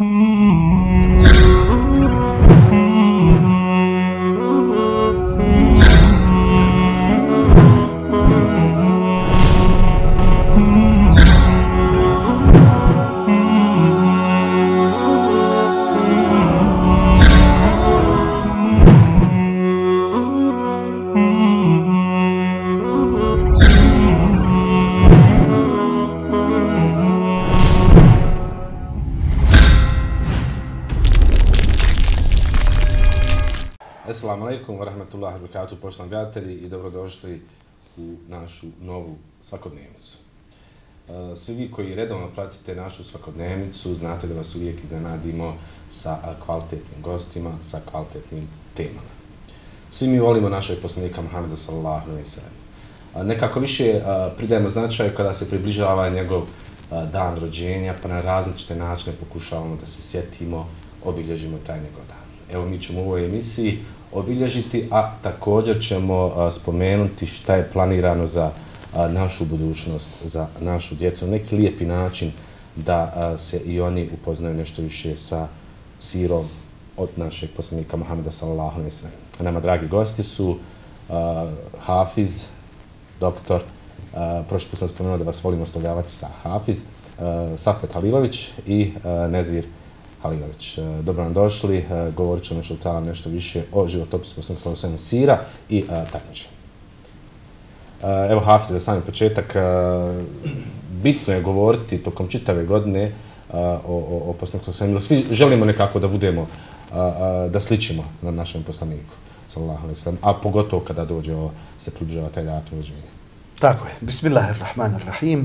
Assalamu alaikum wa rahmatullahi wa barakatuh, poštovani gledatelji i dobrodošli u našu novu svakodnevnicu. Svi vi koji redovno pratite našu svakodnevnicu, znate da vas uvijek iznenadimo sa kvalitetnim gostima, sa kvalitetnim temama. Svi mi volimo našeg poslanika Muhammeda sallallahu alejhi ve sellem. Nekako više pridajemo značaju kada se približava njegov dan rođenja, pa na različite načine pokušavamo da se sjetimo, obilježimo taj njegov dan. Evo, mi ćemo u ovoj emisiji obilježiti, a također ćemo spomenuti šta je planirano za našu budućnost, za našu djecu. Neki lijepi način da se i oni upoznaju nešto više sa sirom od našeg poslanika Muhammeda sallallahu alejhi ve sellem. Nama dragi gosti su Hafiz, doktor, prošli put sam spomenuo da vas volimo oslovljavati sa Hafiz, Safet Halilović i Nezir Halilović. Dobro nam došli, govorit ćemo nešto više o životopisu poslanika sallallahu alejhi ve sellem, sira i takmičenja. Evo Hafiz, za sami početak, bitno je govoriti tokom čitave godine o poslaniku sallallahu alejhi ve sellem. Svi želimo nekako da budemo, da sličimo na našem poslaniku sallallahu alejhi ve sellem, a pogotovo kada dođe se približava taj datum rođenja. Tako je. Bismillahirrahmanirrahim.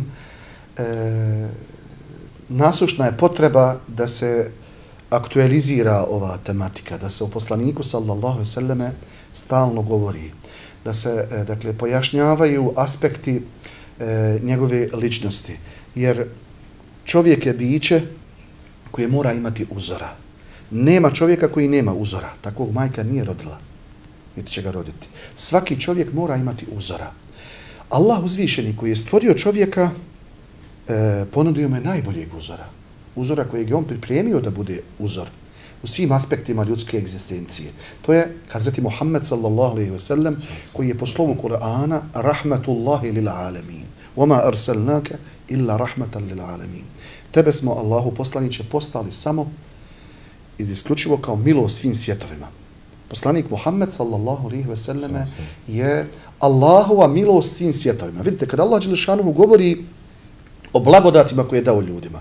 Nasušna je potreba da se aktualizira ova tematika, da se o poslaniku sallallahu alejhi ve selleme stalno govori, da se dakle pojašnjavaju aspekti njegove ličnosti, jer čovjek je biće koje mora imati uzora. Nema čovjeka koji nema uzora, takvog majka nije rodila, niti će ga roditi. Svaki čovjek mora imati uzora. Allah uzvišeni koji je stvorio čovjeka ponudio me najboljeg uzora. Uzora kojeg je on pripremio da bude uzor u svim aspektima ljudske egzistencije. To je Hazreti Muhammed sallallahu alejhi ve sellem koji je po slovu Kur'ana rahmetullahi lil alamin. Wama arsalnaka illa rahmatan lil alamin. Tebe smo, Allahu poslaniče, poslali samo i isključivo kao milost svim svjetovima. Poslanik Muhammed sallallahu alejhi ve selleme je Allahova milost svim svjetovima. Vidite, kada Allah dželle šanuhu govori o blagodatima koje je dao ljudima,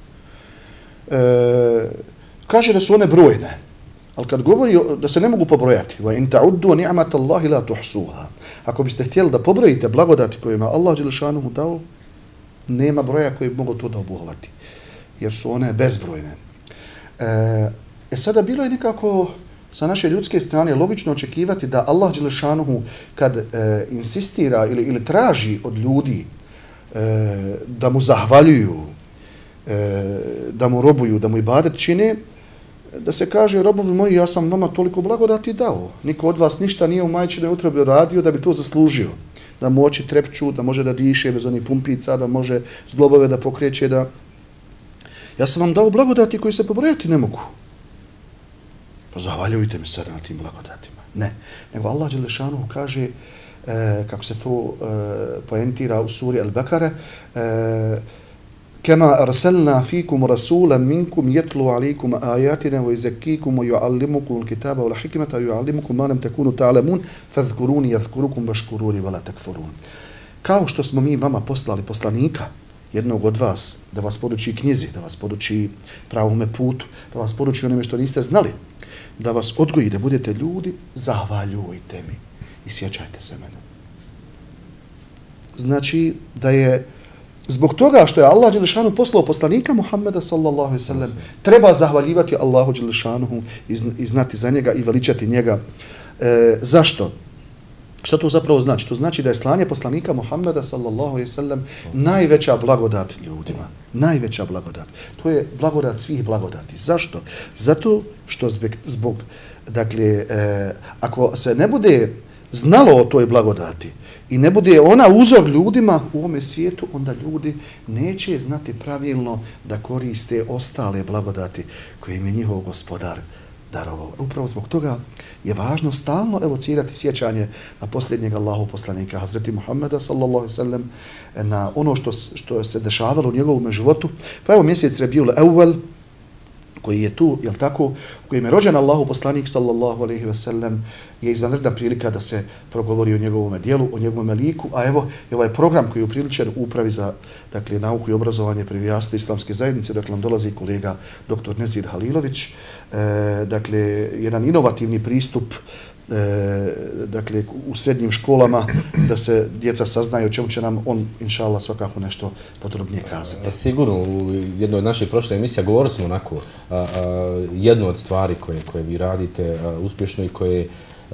kaže da su one brojne, ali kad govori da se ne mogu pobrojati, wa in ta'uddu ni'matallahi la tuhsuha, ako biste htjeli da pobrojite blagodati koje je Allah dželle šanuhu dao, nema broja koji bi mogao to da obuhvati, jer su one bezbrojne. Sada bilo je nekako sa naše ljudske strane logično očekivati da Allah dželle šanuhu kad insistira ili traži od ljudi da mu zahvaljuju, da mu robuju, da mu ibadet čine, da se kaže: robovi moji, ja sam vama toliko blagodati dao. Niko od vas ništa nije u majčinoj utrobi radio da bi to zaslužio. Da mu oči trepču, da može da diše bez onih pumpica, da može zglobove da pokreće, da... Ja sam vam dao blagodati koji se pobrojati ne mogu. Pa zahvaljujte mi sad na tim blagodatima. Ne. Nego Allah dželle šanuhu kaže, kako se to poentira u suri Al-Bakara, kama arsalna fikum rasulan minkum yatlu alaykum ayatina wa yuzakkikum wa yuallimukum al-kitaba wal hikmata wa yuallimukum ma lam takunu ta'lamun fadhkuruni yadhkurukum washkuruni wa la takfurun. Kao što smo mi vama poslali poslanika, jednog od vas, da vas poduči knjizi, da vas poduči pravome putu, da vas poduči onome što niste znali, da vas odgoji, da budete ljudi, zahvaljujte mi i sjećajte se mene. Znači da je zbog toga što je Allah dželle šanuhu poslao poslanika Muhammeda sallallahu alejhi ve sellem, treba zahvaljivati Allahu dželle šanuhu i znati za njega i veličati njega. Zašto? Što to zapravo znači? To znači da je slanje poslanika Muhammeda sallallahu alejhi ve sellem najveća blagodat ljudima. Najveća blagodat. To je blagodat svih blagodati. Zašto? Zato što zbog dakle, ako se ne bude znalo o toj blagodati i ne bude ona uzor ljudima u ovome svijetu, onda ljudi neće znati pravilno da koriste ostale blagodati koje im je njihov gospodar darovao. Upravo zbog toga je važno stalno evocirati sjećanje na posljednjeg Allahov poslanika, Hazreti Muhammeda sallallahu alejhi ve sellem, na ono što se dešavalo u njegovom životu. Pa evo mjesec Rabiul Awwal, koji je tu, jel tako, u kojem je rođen Allahov poslanik sallallahu alejhi ve sellem, je izvanredna prilika da se progovori o njegovom djelu, o njegovom liku, a evo i ovaj program koji je upriličen u Upravi za nauku i obrazovanje pri Rijasatu Islamske zajednice, dakle nam dolazi kolega dr. Nezir Halilović, dakle jedan inovativni pristup dakle u srednjim školama da se djeca saznaju o čemu će nam on inšallah svakako nešto podrobnije kazati. Sigurno, u jednoj od naših prošle emisija govorili smo onako jednu od stvari koje vi radite uspješno i koje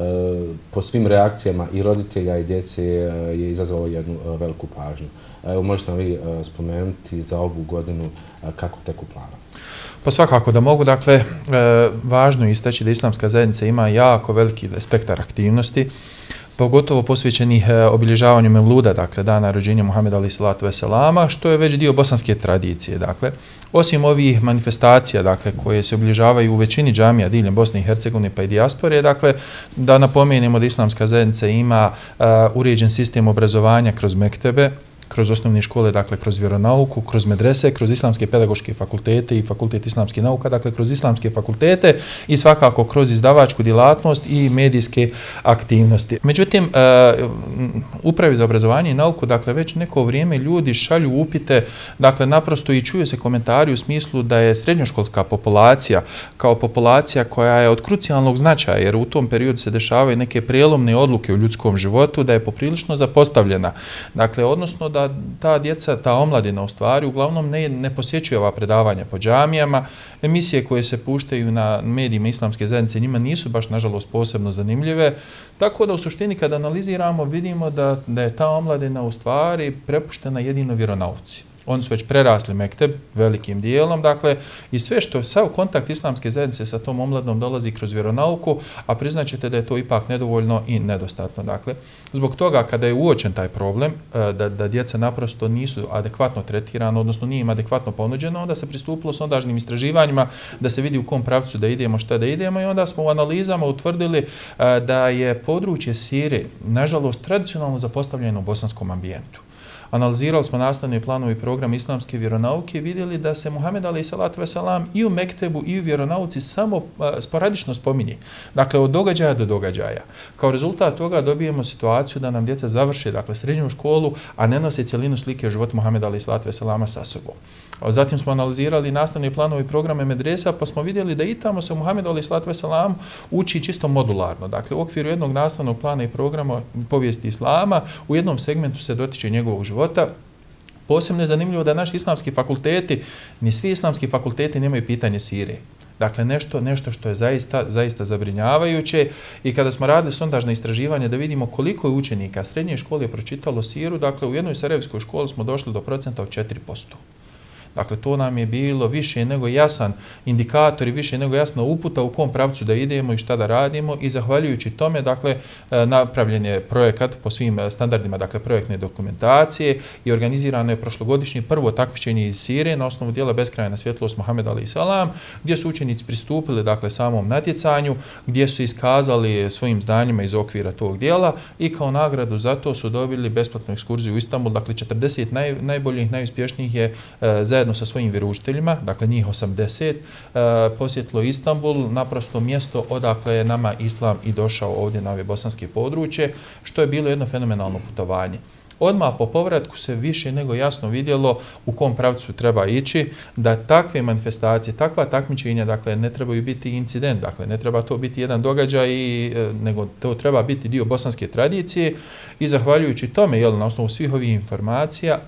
po svim reakcijama i roditelja i djece je izazvalo jednu veliku pažnju. Evo možete vi spomenuti za ovu godinu kako teku plana? Pa svakako da mogu, dakle, važno je istaći da Islamska zajednica ima jako veliki spektar aktivnosti, pogotovo posvećenih obilježavanju Mevluda, dakle, dana rođenja Muhameda alejhi salatu veselama, što je već dio bosanske tradicije, dakle. Osim ovih manifestacija, dakle, koje se obilježavaju u većini džamija diljem Bosne i Hercegovine pa i dijaspore, dakle, da napomenemo da Islamska zajednica ima uređen sistem obrazovanja kroz mektebe, kroz osnovne škole, dakle, kroz vjeronauku, kroz medrese, kroz islamske pedagoške fakultete i fakultet islamskih nauka, dakle, kroz islamske fakultete i svakako kroz izdavačku djelatnost i medijske aktivnosti. Međutim, Upravi za obrazovanje i nauku, dakle, već neko vrijeme ljudi šalju upite, dakle, naprosto i čuju se komentari u smislu da je srednjoškolska populacija kao populacija koja je od krucijalnog značaja, jer u tom periodu se dešavaju neke prijelomne odluke u ljudskom životu, da je poprilično zapostavljena. Dakle, odnosno da ta djeca, ta omladina u stvari uglavnom ne posjećuje ova predavanja po džamijama, emisije koje se puštaju na medijima Islamske zajednice njima nisu baš nažalost posebno zanimljive, tako da u suštini kada analiziramo vidimo da je ta omladina u stvari prepuštena jedino vjeronauci. Oni su već prerasli mekteb velikim dijelom, dakle, i sve što sav kontakt Islamske zajednice sa tom omladnom dolazi kroz vjeronauku, a priznaćete da je to ipak nedovoljno i nedostatno. Dakle, zbog toga kada je uočen taj problem, da djeca naprosto nisu adekvatno tretirana, odnosno nije im adekvatno ponuđeno, onda se pristupilo s ondašnjim istraživanjima da se vidi u kom pravcu da idemo, šta da idemo i onda smo u analizama utvrdili da je područje Sirije, nažalost, tradicionalno zapostavljeno u bosanskom ambijentu. Analizirali smo nastavni planovi program islamske vjeronauke i vidjeli da se Muhammed alejhi salatu veselam i u mektebu i u vjeronauci samo sporadično spominje. Dakle, od događaja do događaja. Kao rezultat toga dobijemo situaciju da nam djeca završe, dakle, srednju školu, a ne nose cjelinu slike o životu Muhameda alejhi salatu veselama sa sobom. Zatim smo analizirali nastavni planovi programe medresa, pa smo vidjeli da i tamo se Muhammed alejhi salatu veselam uči čisto modularno. Dakle, u okviru jednog nastavnog plana i programa povijesti islama, u jednom segmentu se dotiče njegovog života. Posebno je zanimljivo da naši islamski fakulteti, ni svi islamski fakulteti nemaju pitanje Sirije. Dakle, nešto što je zaista zabrinjavajuće i kada smo radili sondažna istraživanja da vidimo koliko je učenika srednje škole pročitalo Siru, dakle, u jednoj sarajevskoj školi smo došli do procenta od 4%. Dakle, to nam je bilo više nego jasan indikator i više nego jasna uputa u kom pravcu da idemo i šta da radimo i zahvaljujući tome, dakle, napravljen je projekat po svim standardima, dakle, projektne dokumentacije i organizirano je prošlogodišnje prvo takmičenje iz Sirije na osnovu dijela Beskrajna svjetlost Muhameda alejhi salam, gdje su učenici pristupili, dakle, samom natjecanju, gdje su iskazali svojim znanjima iz okvira tog dijela i kao nagradu za to su dobili besplatnu ekskurziju u Istanbul, dakle, 40 najboljih, najuspješnijih je zajedno sa svojim vjeroučiteljima, dakle njih 80, posjetilo Istanbul, naprosto mjesto odakle je nama islam i došao ovdje na ove bosanske područje, što je bilo jedno fenomenalno putovanje. Odmah po povratku se više nego jasno vidjelo u kom pravcu treba ići, da takve manifestacije, takva takmičenja, dakle, ne trebaju biti incident, dakle, ne treba to biti jedan događaj, nego to treba biti dio bosanske tradicije i zahvaljujući tome, na osnovu svih ovih informacija,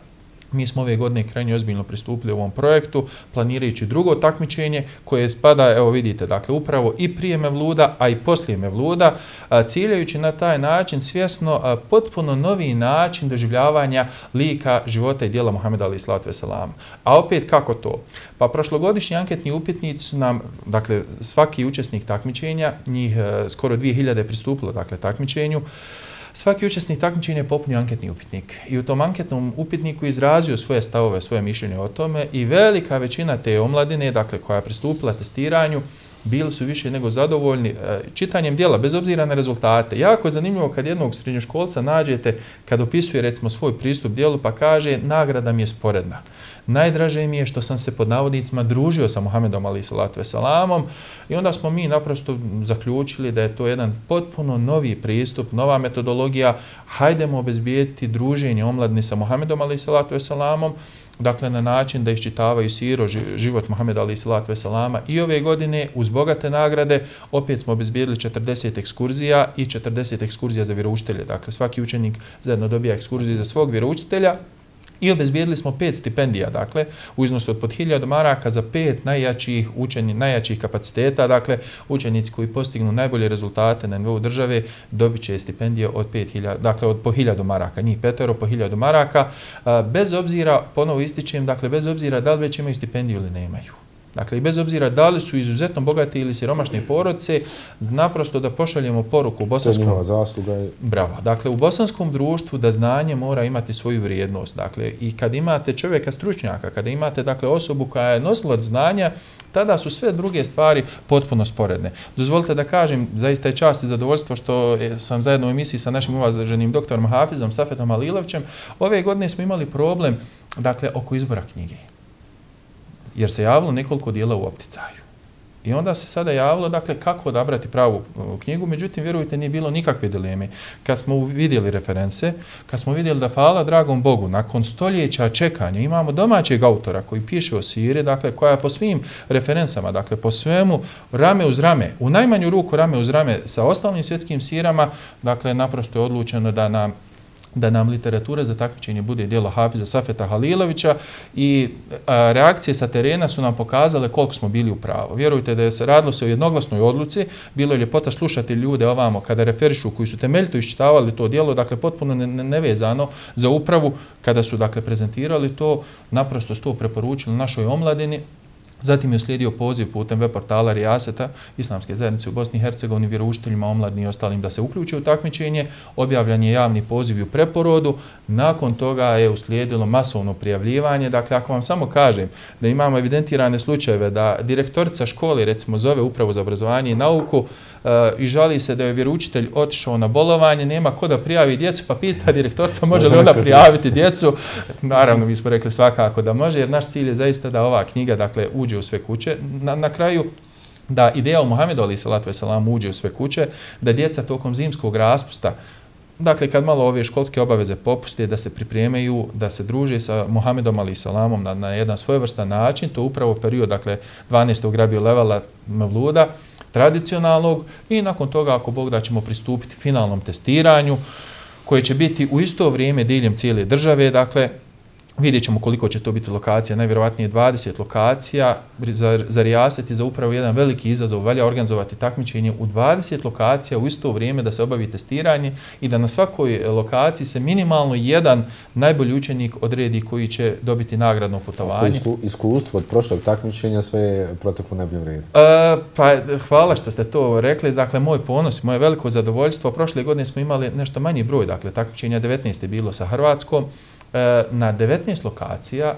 Mi smo ove godine krajnje ozbiljno pristupili ovom projektu, planirajući drugo takmičenje koje spada, evo vidite, dakle upravo i prije Mevluda, a i poslije Mevluda, ciljajući na taj način svjesno potpuno novi način doživljavanja lika, života i djela Muhameda alejhi selatu vesselam. A opet kako to? Pa prošlogodišnji anketni upitnici su nam, dakle svaki učesnik takmičenja, njih skoro 2000 pristupilo dakle takmičenju, svaki učesnik takmičenja je popunio anketni upitnik i u tom anketnom upitniku izrazio svoje stavove, svoje mišljenje o tome i velika većina te omladine, dakle koja je pristupila testiranju, bili su više nego zadovoljni čitanjem djela, bez obzira na rezultate. Jako je zanimljivo kad jednog srednjoškolca nađete, kad opisuje recimo svoj pristup djelu pa kaže nagrada mi je sporedna. Najdraže mi je što sam se pod navodnicima družio sa Muhamedom alejhi selatu veselamom i onda smo mi naprosto zaključili da je to jedan potpuno novi pristup, nova metodologija. Hajdemo obezbijediti druženje omladine sa Muhamedom alejhi selatu veselamom, dakle na način da iščitavaju siru, život Muhameda alejhi selatu veselama i ove godine uz bogate nagrade opet smo obezbijedili 40 ekskurzija i 40 ekskurzija za vjeroučitelje. Dakle svaki učenik zajedno dobija ekskurziju za svog vjeroučitelja. I obezbijedili smo 5 stipendija, dakle, u iznosu od pod 1000 maraka za 5 najjačih kapaciteta, dakle, učenici koji postignu najbolje rezultate na nivou države dobit će stipendije od 5000, dakle, od po 1000 maraka, njih 5 po 1000 maraka, bez obzira, ponovo ističem, dakle, bez obzira da li već imaju stipendiju ili nemaju. Dakle, i bez obzira da li su izuzetno bogati ili siromašne porodice, naprosto da pošaljemo poruku u bosanskom... Bravo. Dakle, u bosanskom društvu da znanje mora imati svoju vrijednost. Dakle, i kad imate čovjeka stručnjaka, kada imate, dakle, osobu koja je nosilac znanja, tada su sve druge stvari potpuno sporedne. Dozvolite da kažem, zaista je čast i zadovoljstvo što sam zajedno u emisiji sa našim uvaženim doktorom Hafizom Safetom Halilovićem. Ove godine smo imali problem, dakle, oko izbora knjige. Jer se javilo nekoliko dijela u opticaju. I onda se sada javilo, dakle, kako odabrati pravu knjigu, međutim, vjerujte, nije bilo nikakve dileme. Kad smo vidjeli reference, kad smo vidjeli da, hvala dragom Bogu, nakon stoljeća čekanja imamo domaćeg autora koji piše o siri, dakle, koja po svim referencama, dakle, po svemu, rame uz rame, u najmanju ruku rame uz rame sa ostalim svjetskim sirama, dakle, naprosto je odlučeno da nam literatura za takmičenje bude djelo Hafiza Safeta Halilovića i reakcije sa terena su nam pokazale koliko smo bili u pravu. Vjerujte da se radilo o jednoglasnoj odluci, bilo je ljepota slušati ljude ovamo kada referišu koji su temeljito iščitavali to djelo, dakle potpuno nevezano za upravu, kada su dakle prezentirali to, naprosto su to preporučili našoj omladini. Zatim je uslijedio poziv putem web portala Rijaseta, Islamske zajednice u Bosni i Hercegovini, vjeroučiteljima, omladini i ostalim da se uključe u takmičenje. Objavljan je javni poziv i u preporodu. Nakon toga je uslijedilo masovno prijavljivanje. Dakle, ako vam samo kažem da imamo evidentirane slučajeve da direktorica škole, recimo, zove Upravu za obrazovanje i nauku i žali se da je vjeroučitelj otišao na bolovanje, nema ko da prijavi djecu, pa pita direktorica može li onda prijaviti djecu. Naravno, mi smo rekli svakako da može, jer naš cilj je zaista da ova knjiga, dakle, uđe u sve kuće. Na kraju, da ideja o Muhamedu alejhi selatu veselam uđe u sve kuće, da djeca tokom zimskog raspusta, dakle, kad malo ove školske obaveze popuste, da se pripremaju, da se druže sa Muhamedom alejhi selamom na jedan svojevrstan način, to upravo period, dakle, 12. Rabiul Evela Mevluda, tradicionalnog, i nakon toga, ako Bog da, ćemo pristupiti finalnom testiranju, koje će biti u isto vrijeme diljem cijele države, dakle, vidjet ćemo koliko će to biti lokacija, najvjerovatnije 20 lokacija, za Rijaset i za upravo jedan veliki izazov, valja organizovati takmičenje u 20 lokacija u isto vrijeme, da se obavi testiranje i da na svakoj lokaciji se minimalno jedan najbolji učenik odredi koji će dobiti nagradno putovanje. Iskustvo od prošlog takmičenja sve je proteklo najbolje vrijeme. Pa hvala što ste to rekli, dakle moj ponos, moje veliko zadovoljstvo. Prošle godine smo imali nešto manji broj, dakle takmičenja 19 je bilo sa Hrvatskom. Na 19 lokacija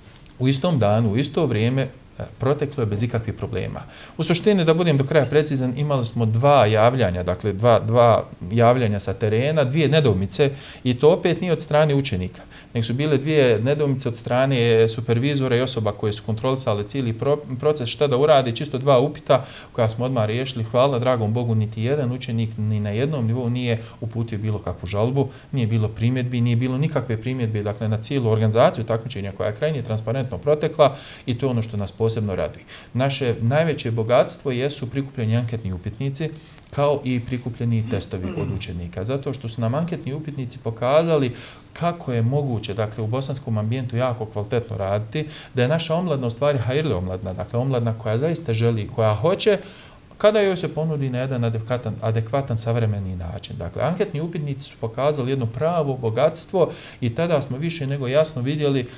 u istom danu, u isto vrijeme proteklo je bez ikakvih problema. U suštini, da budem do kraja precizan, imali smo dva javljanja, dakle dva javljanja sa terena, dvije nedoumice, i to opet nije od strane učenika, nego su bile dvije nedoumice od strane supervizora i osoba koje su kontrolisale cijeli proces, šta da uradi, čisto dva upita koja smo odmah riješili. Hvala dragom Bogu, niti jedan učenik ni na jednom nivou nije uputio bilo kakvu žalbu, nije bilo primjedbi, nije bilo nikakve primjedbe, dakle, na cijelu organizaciju takmičenja koja je krajnje transparentno protekla, i to je ono što nas posebno raduje. Naše najveće bogatstvo jesu prikupljeni anketni upitnici, kao i prikupljeni testovi od učenika. Zato što su nam anketni upitnici pokazali kako je moguće, dakle, u bosanskom ambijentu jako kvalitetno raditi, da je naša omladna u stvari hajrli omladna, dakle, omladna koja zaista želi, koja hoće, kada joj se ponudi na jedan adekvatan savremeni način. Dakle, anketni upitnici su pokazali jedno pravo bogatstvo i tada smo više nego jasno vidjeli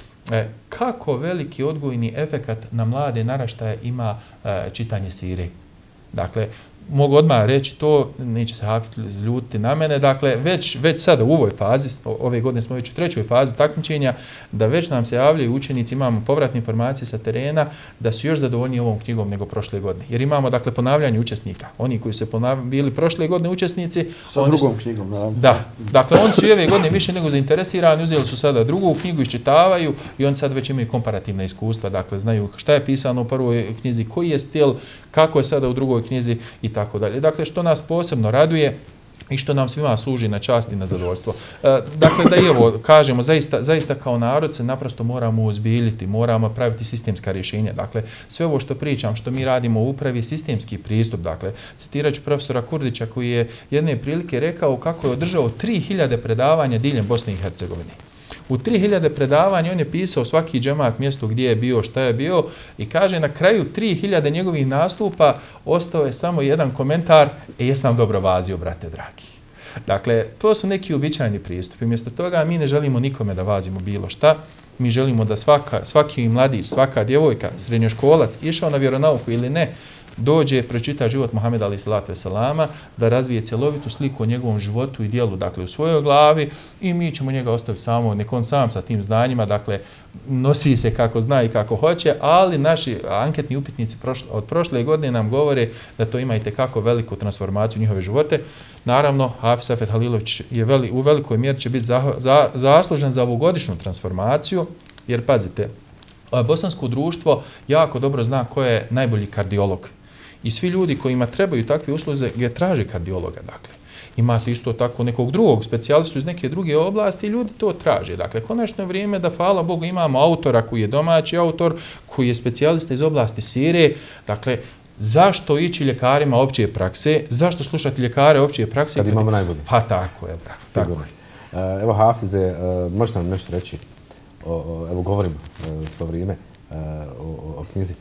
kako veliki odgojni efekat na mlade naraštaje ima čitanje sire. Dakle, mogu odmah reći to, neće se Hafid zljutiti na mene, dakle, već sada u ovoj fazi, ove godine smo već u 3. fazi takmičenja, da već nam se javljaju učenici, imamo povratne informacije sa terena, da su još zadovoljniji ovom knjigom nego prošle godine. Jer imamo, dakle, ponavljanje učesnika. Oni koji su bili prošle godine učesnici... Sa drugom knjigom, da. Da, dakle, oni su i ove godine više nego zainteresirani, uzeli su sada drugu knjigu, iščitavaju i oni sad već imaju komparativna iskustva, dakle, znaju šta je pisano u prvoj knjizi, koji je stil, kako je sada u drugoj knjizi i tako dalje. Dakle, što nas posebno raduje i što nam svima služi na čast i na zadovoljstvo. Dakle, da i evo, kažemo, zaista kao narod se naprosto moramo uzbiljiti, moramo praviti sistemska rješenja. Dakle, sve ovo što pričam, što mi radimo u upravi je sistemski pristup. Dakle, citirat ću profesora Kurdića koji je jedne prilike rekao kako je održao 3000 predavanja diljem Bosne i Hercegovine. U 3000 predavanja on je pisao svaki džemat, mjesto gdje je bio, šta je bio i kaže na kraju 3000 njegovih nastupa ostao je samo jedan komentar: jesam dobro vazio, brate dragi. Dakle, to su neki uobičajeni pristupi. Mjesto toga mi ne želimo nikome da vazimo bilo šta. Mi želimo da svaki mladić, svaka djevojka, srednjoškolac, išao na vjeronauku ili ne, dođe, pročita život Muhameda alejhi selatu vesselama, da razvije cjelovitu sliku o njegovom životu i djelu, dakle, u svojoj glavi i mi ćemo njega ostaviti samo, nek on sam sa tim znanjima, dakle, nosi se kako zna i kako hoće, ali naši anketni upitnici od prošle godine nam govore da to ima itekako veliku transformaciju njihove živote. Naravno, Hafiz Safet Halilović je u velikoj mjeri će biti zaslužen za ovogodišnju transformaciju, jer pazite, bosansko društvo jako dobro zna ko je najbolji kardiolog. I svi ljudi kojima trebaju takve usluge traže kardiologa, dakle. Imate isto tako nekog drugog specijalistu iz neke druge oblasti i ljudi to traže. Dakle, konačno je vrijeme da, hvala Bogu, imamo autora koji je domaći autor, koji je specijalista iz oblasti sire. Dakle, zašto ići ljekarima opće prakse? Zašto slušati ljekare opće prakse? Kad imamo najbolje. Pa tako je, bravo. Tako je. Evo, Hafize, možete nam nešto reći? Evo, govorimo svo vrijeme o knjizi.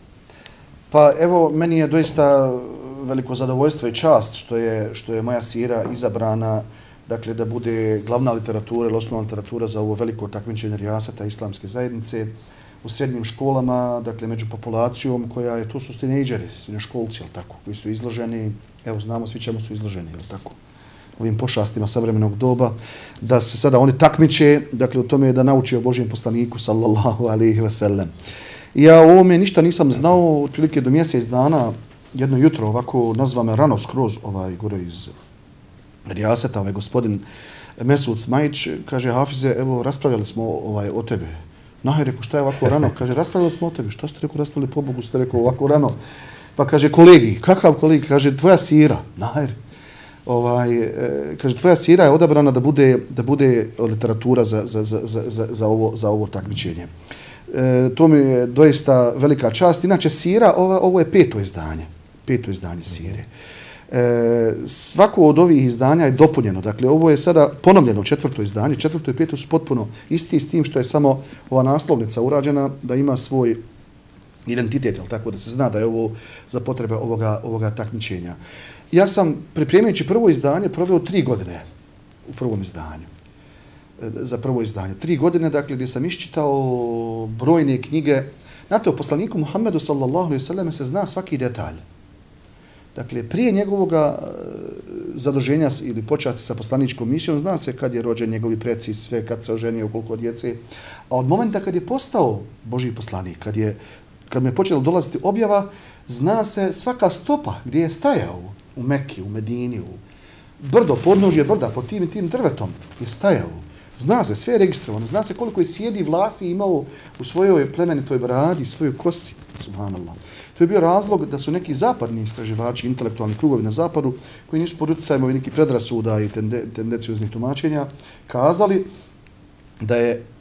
Pa evo, meni je doista veliko zadovoljstvo i čast što je moja sira izabrana, dakle, da bude glavna literatura ili osnovna literatura za ovo veliko takmičenje rijasata islamske zajednice u srednjim školama, dakle, među populacijom koja je, to su tinejdžeri, srednjoškolci, jel tako, koji su izloženi, evo, znamo svi čemu su izloženi, jel tako, ovim pošastima savremenog doba, da se sada oni takmiče, dakle, u tome da nauči o Božjem poslaniku, sallallahu alejhi ve sellem. Ja o ovome ništa nisam znao, otprilike do mjesec dana, jedno jutro, ovako nazva me rano skroz, gore iz rijaseta, gospodin Mesud Smajić, kaže: Hafize, evo, raspravljali smo o tebe. Nahaj, rekao, šta je ovako rano? Kaže, raspravljali smo o tebi. Šta ste rekao, raspravljali, po Bogu ste rekao ovako rano? Pa kaže, kolegi, kakav kolegi? Kaže, tvoja sira. Nahaj, kaže, tvoja sira je odabrana da bude literatura za ovo takmičenje. To mi je doista velika čast. Inače, sira, ovo je 5. izdanje. 5. izdanje sire. Svako od ovih izdanja je dopunjeno. Dakle, ovo je sada ponovljeno 4. izdanje. 4. i 5. su potpuno isti, s tim što je samo ova naslovnica urađena da ima svoj identitet, tako da se zna da je ovo za potrebe ovoga takmičenja. Ja sam, pripremajući prvo izdanje, proveo 3 godine u prvom izdanju. Za prvo izdanje. 3 godine, dakle, gdje sam iščitao brojne knjige. Znate, o poslaniku Muhammedu, sallallahu alejhi ve sellem, se zna svaki detalj. Dakle, prije njegovog zaduženja ili početi sa poslaničkom misijom, zna se kad je rođen, njegovi preci, sve, kad se oženio, koliko djece. A od momenta kad je postao Božji poslanik, kad mu je počelo dolaziti objava, zna se svaka stopa gdje je stajao u Mekki, u Medini, u brdo, podnožje brda, pod tim i tim drvetom je stajao. Zna se, sve je registrovano. Zna se koliko je sjedi vlasi imao u svojoj plemenitoj bradi, svojoj kosi. Subhanallah. To je bio razlog da su neki zapadni istraživači, intelektualni krugovi na zapadu, koji nisu pod utjecajem ovih nekih predrasuda i tendencioznih tumačenja, kazali da je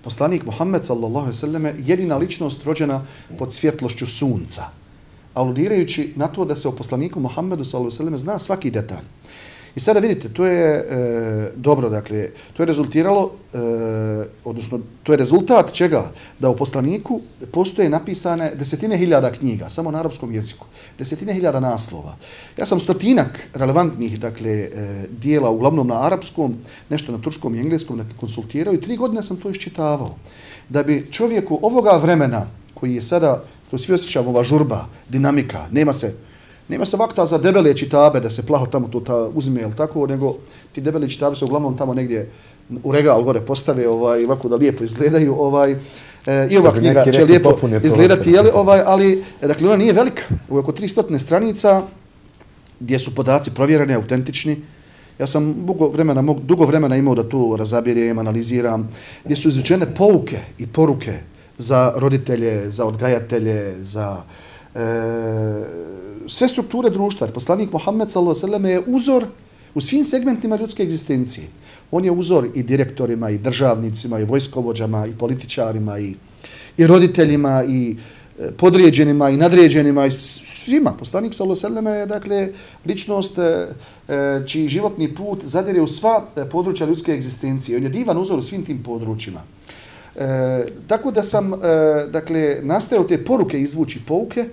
poslanik Muhammed sallallahu alejhi ve selleme jedina ličnost rođena pod svjetlošću sunca, aludirajući na to da se o poslaniku Muhammedu sallallahu alejhi ve selleme zna svaki detalj. I sada vidite, to je dobro, dakle, to je rezultiralo, odnosno, to je rezultat čega? Da u poslaniku postoje napisane desetine hiljada knjiga, samo na arapskom jeziku, desetine hiljada naslova. Ja sam stotinak relevantnih, dakle, dijela, uglavnom na arapskom, nešto na turskom i engleskom, dakle, konsultirao i 3 godine sam to iščitavao. Da bi čovjeku ovoga vremena, koji je sada, to svi osjećamo, ova žurba, dinamika, nema se vakta za debele čitabe da se plaho tamo to uzme, jel tako, nego ti debeli čitabe se uglavnom tamo negdje u regal gore postave, ovako da lijepo izgledaju, i ova knjiga će lijepo izgledati, ali, dakle, ona nije velika, u oko 300 stranica, gdje su podaci provjereni, autentični. Ja sam dugo vremena imao da to razabirem, analiziram, gdje su izvučene pouke i poruke za roditelje, za odgajatelje, za sve strukture društva. Poslanik Muhammed sallallahu alejhi ve selleme je uzor u svim segmentima ljudske egzistencije. On je uzor i direktorima, i državnicima, i vojskovođama, i političarima, i roditeljima, i podređenima, i nadređenima, i svima. Poslanik sallallahu alejhi ve selleme je, dakle, ličnost čiji životni put zadire u sva područja ljudske egzistencije. On je divan uzor u svim tim područjima. Tako da sam, dakle, nastojao te poruke izvući, pouke.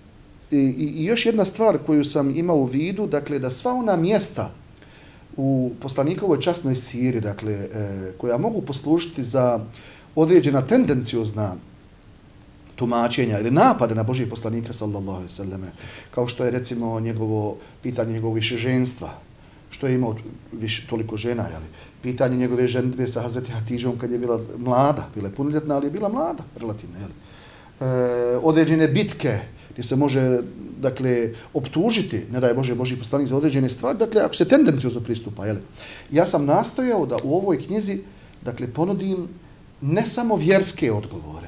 I još jedna stvar koju sam imao u vidu, dakle, da sva ona mjesta u poslanikovoj časnoj siri, dakle, koja mogu poslužiti za određena tendenciozna tumačenja ili napade na Božijeg poslanika sallallahu alejhi ve selleme, kao što je, recimo, pitanje njegovog višeženstva, što je imao toliko žena, jeli? Pitanje njegove ženidbe sa Hazreti Hatidžom kad je bila mlada, bila je punoljetna, ali je bila mlada relativno, jeli? Određene bitke gdje se može, dakle, optužiti, ne daj Bože, Božji poslanik za određene stvari, dakle, ako se tendenciozno pristupa, jeli? Ja sam nastojao da u ovoj knjizi, dakle, ponudim ne samo vjerske odgovore.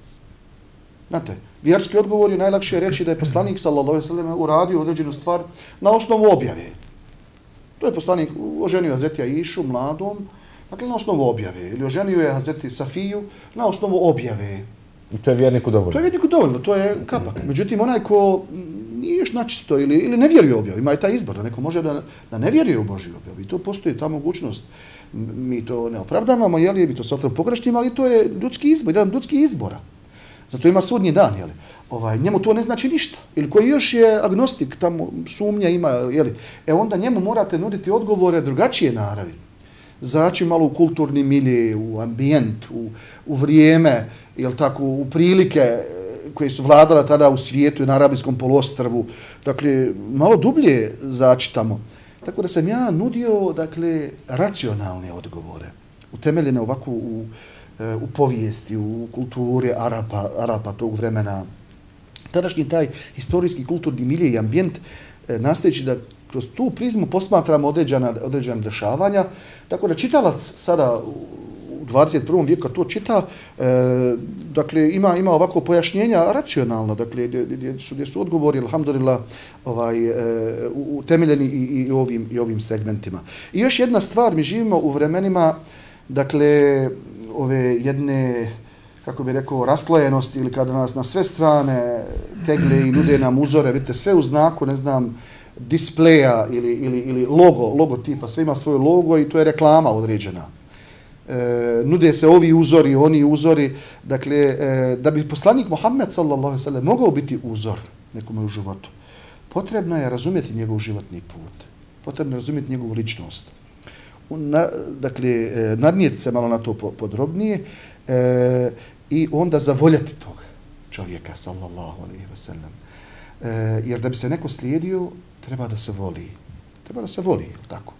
Znate, vjerski odgovor je najlakše reći da je poslanik sallallahu alejhi ve selleme uradio određenu stvar na osnovu objave. To je poslanik oženio Hazreti Aishu mladom, dakle, na osnovu objave. Ili oženio je Hazreti Safiju na osnovu objave. I to je vjerniku dovoljno? To je vjerniku dovoljno, to je kapak. Međutim, onaj ko nije još načisto ili ne vjeruje u objavu, ima i taj izbor, da neko može da ne vjeruje u Božju objavu. I to postoji ta mogućnost. Mi to ne opravdavamo, jeli, mi to smatramo pogrešnim, ali to je ljudski izbor, jedan ljudski izbora. Zato ima sudnji dan, jeli. Njemu to ne znači ništa. Ili koji još je agnostik, tamo sumnja ima, jeli. Onda njemu morate nuditi odgovore drugačije naravi. Zaći malo u kulturni milje, u ambijent, u vrijeme, jel tako, u prilike koje su vladala tada u svijetu i na arabijskom poluostrvu. Dakle, malo dublje zaći tamo. Tako da sam ja nudio, dakle, racionalne odgovore, utemeljene ovako u povijesti, u kulturi Arapa tog vremena. Tadašnji taj historijski kulturni milje i ambijent, nastojeći da kroz tu prizmu posmatramo određena dešavanja, tako da čitalac sada u 21. vijeku to čita, dakle, ima ovako pojašnjenja racionalno, dakle, gdje su odgovori, alhamdulillah, utemeljeni i ovim segmentima. I još jedna stvar, mi živimo u vremenima, dakle, ove jedne, kako bih rekao, raslojenosti, ili kada nas na sve strane tegle i nude nam uzore, vidite, sve u znaku, ne znam, displeja ili logotipa, sve ima svoj logo i to je reklama određena. Nude se ovi uzori, oni uzori. Dakle, da bi poslanik Muhammed sallallahu alejhi ve sellem mogao biti uzor nekome u životu, potrebno je razumjeti njegov životni put, potrebno je razumjeti njegovu ličnost. Dakle, nadnijeti se malo na to podrobnije i onda zavoljeti tog čovjeka sallallahu alejhi ve sellem. Jer da bi se neko slijedio, treba da se voli. Treba da se voli, tako.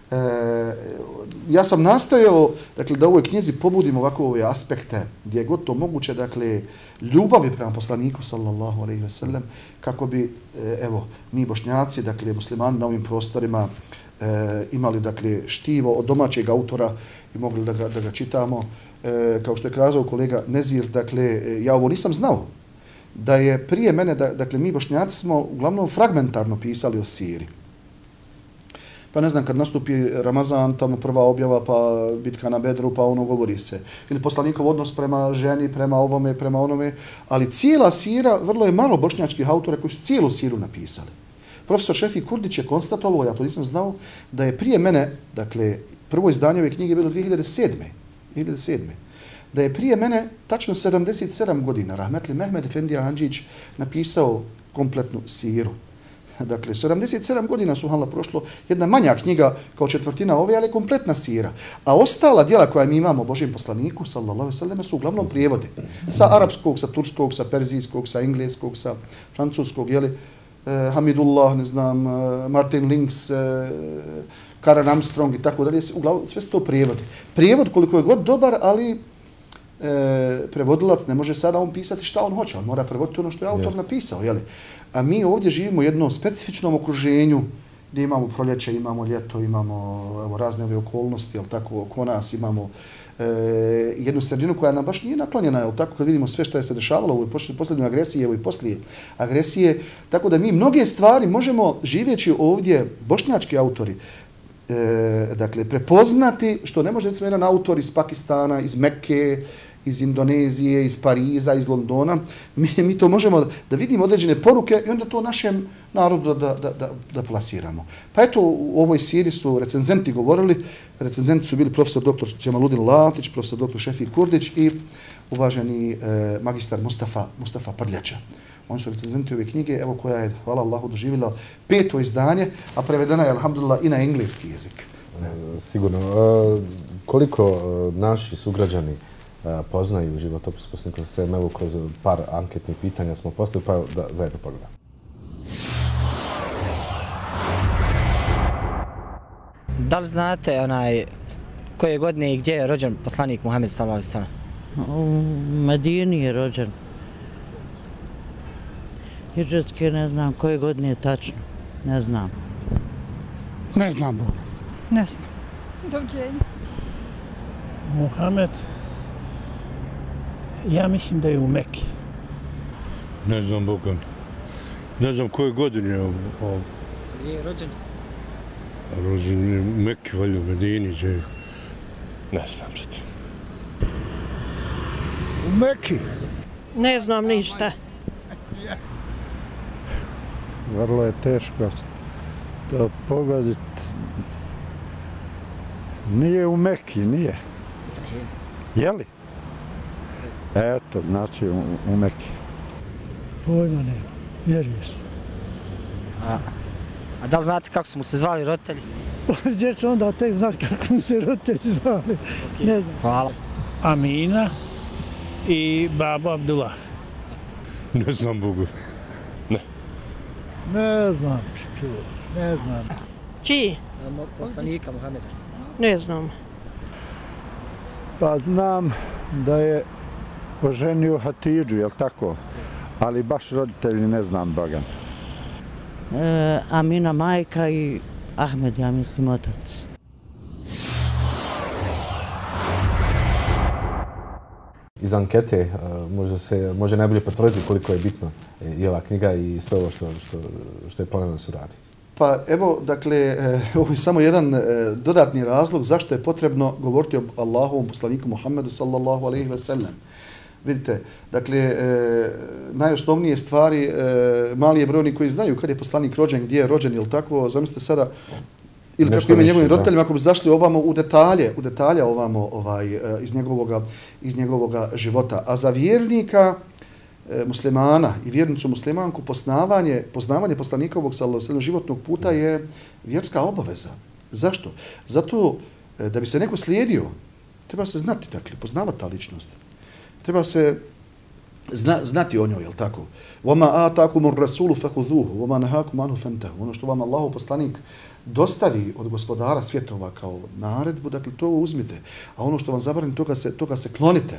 Ja sam nastojao, dakle, da u ovoj knjizi pobudim ovako ove aspekte gdje je god to moguće, dakle, ljubavi prema poslaniku sallallahu alejhi ve sellem, kako bi, evo, mi Bošnjaci, dakle, muslimani na ovim prostorima imali, dakle, štivo od domaćeg autora i mogli da ga čitamo. Kao što je kazao kolega Nezir, dakle, ja ovo nisam znao, da je prije mene, dakle, mi Bošnjaci smo uglavnom fragmentarno pisali o siri. Pa ne znam, kad nastupi Ramazan, tamo prva objava, pa bitka na Bedru, pa ono govori se. Ili poslanikov odnos prema ženi, prema ovome, prema onome. Ali cijela sira, vrlo je malo bošnjačkih autora koji su cijelu siru napisali. Profesor Šefik Kurdić je konstatovao, ja to nisam znao, da je prije mene, dakle, prvo izdanje ove knjige bilo 2007. Da je prije mene tačno 77 godina rahmetli Mehmed Efendija Handžić napisao kompletnu siru. Dakle, 77 godina su prošlo, jedna manja knjiga kao četvrtina ove, ali kompletna sira. A ostala djela koja mi imamo o Božjem poslaniku, sallallahu alejhi ve selleme, su uglavnom prijevodi. Sa arapskog, sa turskog, sa perzijskog, sa engleskog, sa francuskog, jeli, Hamidullah, ne znam, Martin Links, Karen Armstrong i tako dalje, uglavnom sve su to prijevodi. Prijevod koliko je god dobar, ali prevodilac ne može sada on pisati šta on hoće, on mora prevoditi ono što je autor napisao, jeli? A mi ovdje živimo u jednom specifičnom okruženju gdje imamo proljeće, imamo ljeto, imamo evo, razne ove okolnosti, jel tako, oko nas imamo jednu sredinu koja nam baš nije naklonjena, jel tako, kad vidimo sve što je se dešavalo u posljednjoj agresiji, evo i poslije agresije, tako da mi mnoge stvari možemo, živeći ovdje, bošnjački autori, dakle, prepoznati, što ne može recimo jedan autor iz Pakistana, iz Mekke, iz Indonezije, iz Pariza, iz Londona, mi to možemo da vidimo određene poruke i onda to našem narodu da plasiramo. Pa eto, u ovoj siri su recenzenti govorili, recenzenti su bili profesor dr. Džemaludin Latić, profesor dr. Šefik Kurdić i uvaženi magistar Mustafa Prljača. Oni su recenzenti ove knjige, evo koja je, hvala Allahu, doživjela 5. izdanje, a prevedena je, alhamdulillah, i na engleski jezik. Sigurno. Koliko naši sugrađani poznaju životopis poslanika sallallahu alejhi ve sellem, evo kroz par anketnih pitanja smo postavili, pa da zajedno pogledamo. Da li znate koje godine i gdje je rođen poslanik Muhammed sallallahu alejhi ve sellem? U Medini je rođen. Hidžetske ne znam koje godine je tačno. Ne znam. Ne znam Bog. Ne znam. Doviđenja. Muhammed, ja mislim da je u Meki. Ne znam Boga. Ne znam koje godine je Gdje je rođen? rođen je u Meki, valjda u Medini. Ne znam što. U Meki? Ne znam ništa. Vrlo je teško to pogoditi. Nije u Meki, nije. Je li? Eto, znači u Meki. Pojma nema, vjeruješ. A da li znate kako su mu se zvali roditelji? Gdje ću onda tek znati kako mu se roditelji zvali? Ne znam. Hvala. Amina i babo Abdullah. Ne znam Bogu. Ne znam, ne znam. Čiji? Poslanika Muhameda. Ne znam. Pa znam da je oženio Hatidžu, jel tako? Ali baš roditelji ne znam Boga. Amina majka i Ahmed, ja mislim, otac. Iz ankete može najbolje potvrditi koliko je bitno i ova knjiga i sve ovo što je planirano da se radi. Pa evo, dakle, ovo je samo jedan dodatni razlog zašto je potrebno govoriti o Allahovom poslaniku Muhammedu sallallahu alejhi ve sellem. Vidite, dakle, najosnovnije stvari, mali je broj oni koji znaju kad je poslanik rođen, gdje je rođen, ili tako, zamislite sada, ili kako ime njegovim roditeljima, ako bi zašli ovamo u detalje ovamo iz njegovoga života. A za vjernika muslimana i vjernicu muslimanku poznavanje poslanikovog životnog puta je vjerska obaveza. Zašto? Zato da bi se neko slijedio, treba se znati, dakle, poznavati ta ličnost. Treba se znati o njoj, jel tako? وَمَا آتَاكُمُ الرَّسُولُ فَخُذُوهُ وَمَا نَهَاكُمْ عَنْهُ فَانْتَهُوا. Ono što vam Allahov poslanik dostavi od gospodara svjetova kao naredbu, dakle to uzmite. A ono što vam zabrani, toga se klonite.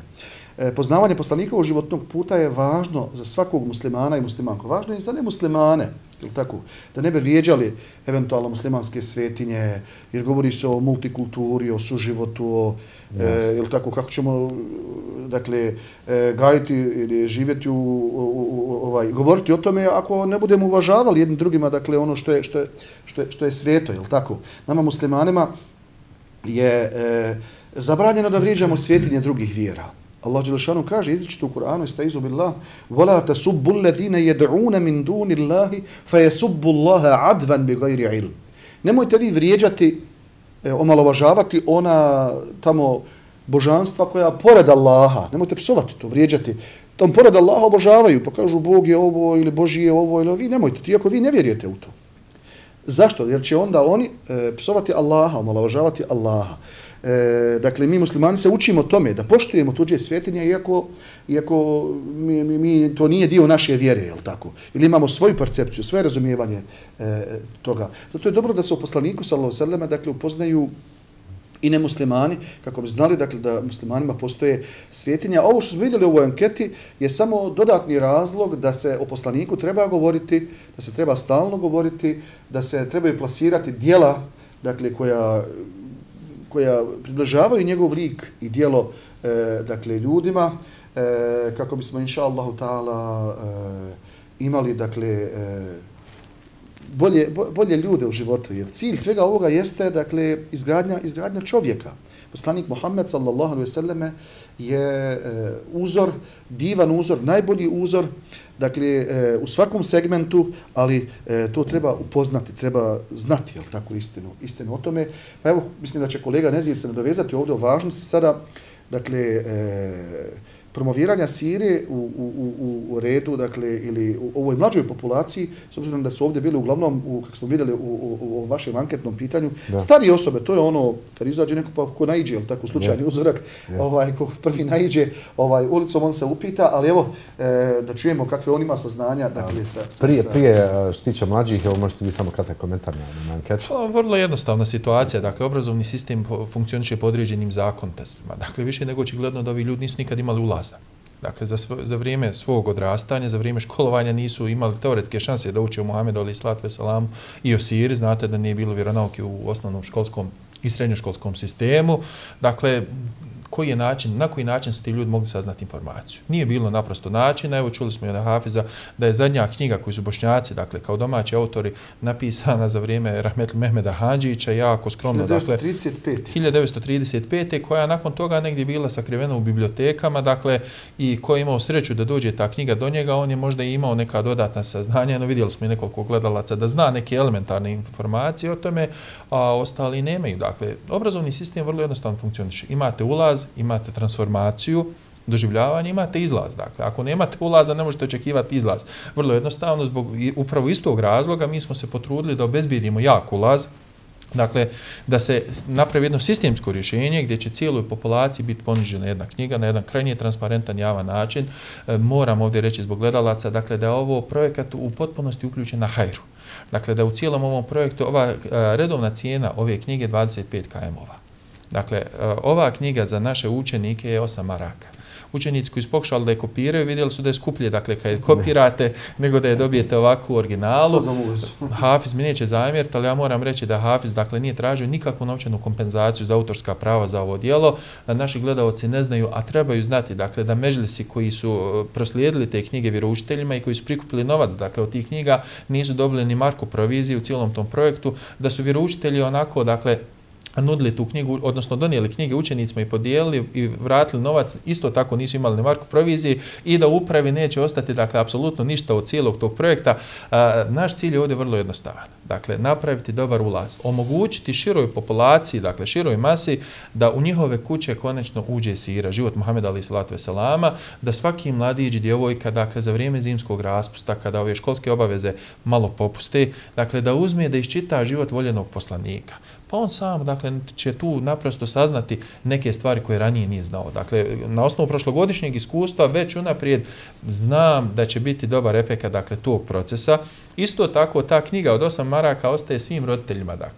Poznavanje poslanikovog životnog puta je važno za svakog muslimana i muslimanku. Važno je i za nemuslimane. Tako? Da ne bi vrijeđali eventualno muslimanske svetinje, jer govori se o multikulturi, o suživotu, jel tako, kako ćemo dakle, gajiti ili živjeti govoriti o tome ako ne budemo uvažavali jednim drugima, dakle, ono što je sveto, jel tako? Nama muslimanima je zabranjeno da vrijeđamo svetinje drugih vjera. Allah dželešanu kaže izričito u Kur'anu istaizu billah wala tasubbu alladhina yad'una min dunillahi fayasubbu Allaha advan bighayri ilm. Nemojte vi vrijeđati, omalovažavati ona tamo božanstva koja pored Allaha, nemojte psovati to, vrijeđati. Tom pored Allaha obožavaju, pa kažu Bog je ovo ili Božji je ovo ili vi nemojte, iako vi ne vjerujete u to. Zašto? Jer će onda oni psovati Allaha, omalovažavati Allaha. Dakle, mi muslimani se učimo tome da poštujemo tuđe svetinje, iako mi to nije dio naše vjere, jel tako? Ili imamo svoju percepciju, svoje razumijevanje toga. Zato je dobro da se u poslaniku, sallallahu alejhi ve selleme, dakle, upoznaju i nemuslimani, kako bi znali, dakle, da muslimanima postoje svetinja. Ovo što smo vidjeli u ovoj anketi je samo dodatni razlog da se o poslaniku treba govoriti, da se treba stalno govoriti, da se trebaju plasirati djela, dakle, koja približavaju njegov lik i djelo dakle, ljudima, kako bismo, inša Allahu ta'ala, imali, dakle, bolje ljude u životu. Jer cilj svega ovoga jeste, dakle, izgradnja čovjeka. Poslanik Muhammed, sallallahu alejhi ve selleme, je uzor, divan uzor, najbolji uzor, dakle, u svakom segmentu, ali to treba upoznati, treba znati, jel tako, istinu o tome. Pa evo, mislim da će kolega Nezir se nadovezati ovdje o važnosti sada, dakle, promoviranja sire u redu, dakle, ili u ovoj mlađoj populaciji, s obzirom da su ovdje bili uglavnom, kako smo vidjeli u vašem anketnom pitanju, starije osobe, to je ono, kad izađe neko pa ko naiđe, ili tako, slučajni uzorak, ko prvi naiđe ulicom, on se upita, ali evo, da čujemo kakve on ima saznanja, dakle, Prije što tiče mlađih, evo možete biti samo kratak komentar na anketu. Vrlo jednostavna situacija, dakle, obrazovni sistem funkcioniše po određenim zakonitostima. Dakle, više nego očigledno da ovi ljudi nisu nikad imali ulaza. Dakle, za vrijeme svog odrastanja, za vrijeme školovanja nisu imali teoretske šanse da uče o Muhammedu alejhi salatu vesselam i o siri. Znate da nije bilo vjeronauke u osnovnom školskom i srednjoškolskom sistemu. Dakle, na koji način su ti ljudi mogli saznati informaciju? Nije bilo naprosto načina. Evo, čuli smo od Hafiza da je zadnja knjiga koju su Bošnjaci, dakle, kao domaći autori, napisana za vrijeme Rahmetli Mehmeda Handžića, jako skromno, 1935. koja nakon toga negdje bila sakrivena u bibliotekama, dakle, i ko je imao sreću da dođe ta knjiga do njega, on je možda imao neka dodatna saznanja, no vidjeli smo i nekoliko gledalaca da zna neke elementarne informacije o tome, a ostali nemaju. Dakle, obrazovni sistem vrlo jednostavno funkcioniše. Imate ulaz, imate transformaciju, doživljavanje, imate izlaz. Dakle, ako nemate ulaza, ne možete očekivati izlaz. Vrlo jednostavno, zbog upravo istog razloga, mi smo se potrudili da obezbijedimo jak ulaz, dakle, da se napravi jedno sistemsko rješenje gdje će cijeloj populaciji biti ponuđena jedna knjiga na jedan krajnje transparentan, javan način. Moram ovdje reći zbog gledalaca, dakle, da je ovo projekat u potpunosti uključen na hajru. Dakle, da u cijelom ovom projektu ova redovna cijena ove knjige 25 km-ova. Dakle, ova knjiga za naše učenike je 8 maraka. Učenici koji su pokušali da je kopiraju, vidjeli su da je skuplje, dakle, kad je kopirate, nego da je dobijete ovakvu originalu. Hafiz mi neće zamjeriti, ali ja moram reći da Hafiz, dakle, nije tražio nikakvu novčanu kompenzaciju za autorska prava za ovo djelo. Naši gledalci ne znaju, a trebaju znati, dakle, da međlisi koji su proslijedili te knjige vjeroučiteljima i koji su prikupili novac, dakle, od tih knjiga, nisu dobili ni marku provizije u cijelom tom projektu, da su vjeroučitelji onako, dakle, nudili tu knjigu, odnosno donijeli knjige učenicima i podijelili i vratili novac, isto tako nisu imali ni marku provizije i da u upravi neće ostati, dakle, apsolutno ništa od cijelog tog projekta. Naš cilj je ovdje vrlo jednostavan. Dakle, napraviti dobar ulaz, omogućiti široj populaciji, dakle, široj masi, da u njihove kuće konačno uđe sira, život Muhameda alejhi salatu vesselama, da svaki mladić i djevojka, dakle, za vrijeme zimskog raspusta, kada ove školske obaveze malo popuste, dakle, da uzme da iščita život voljenog poslanika. Pa on sam, dakle, će tu naprosto saznati neke stvari koje ranije nije znao. Dakle, na osnovu prošlogodišnjeg iskustva već unaprijed znam da će biti dobar efekat, dakle, tog procesa. Isto tako, ta knjiga od 8 maraka ostaje svim roditeljima, dakle.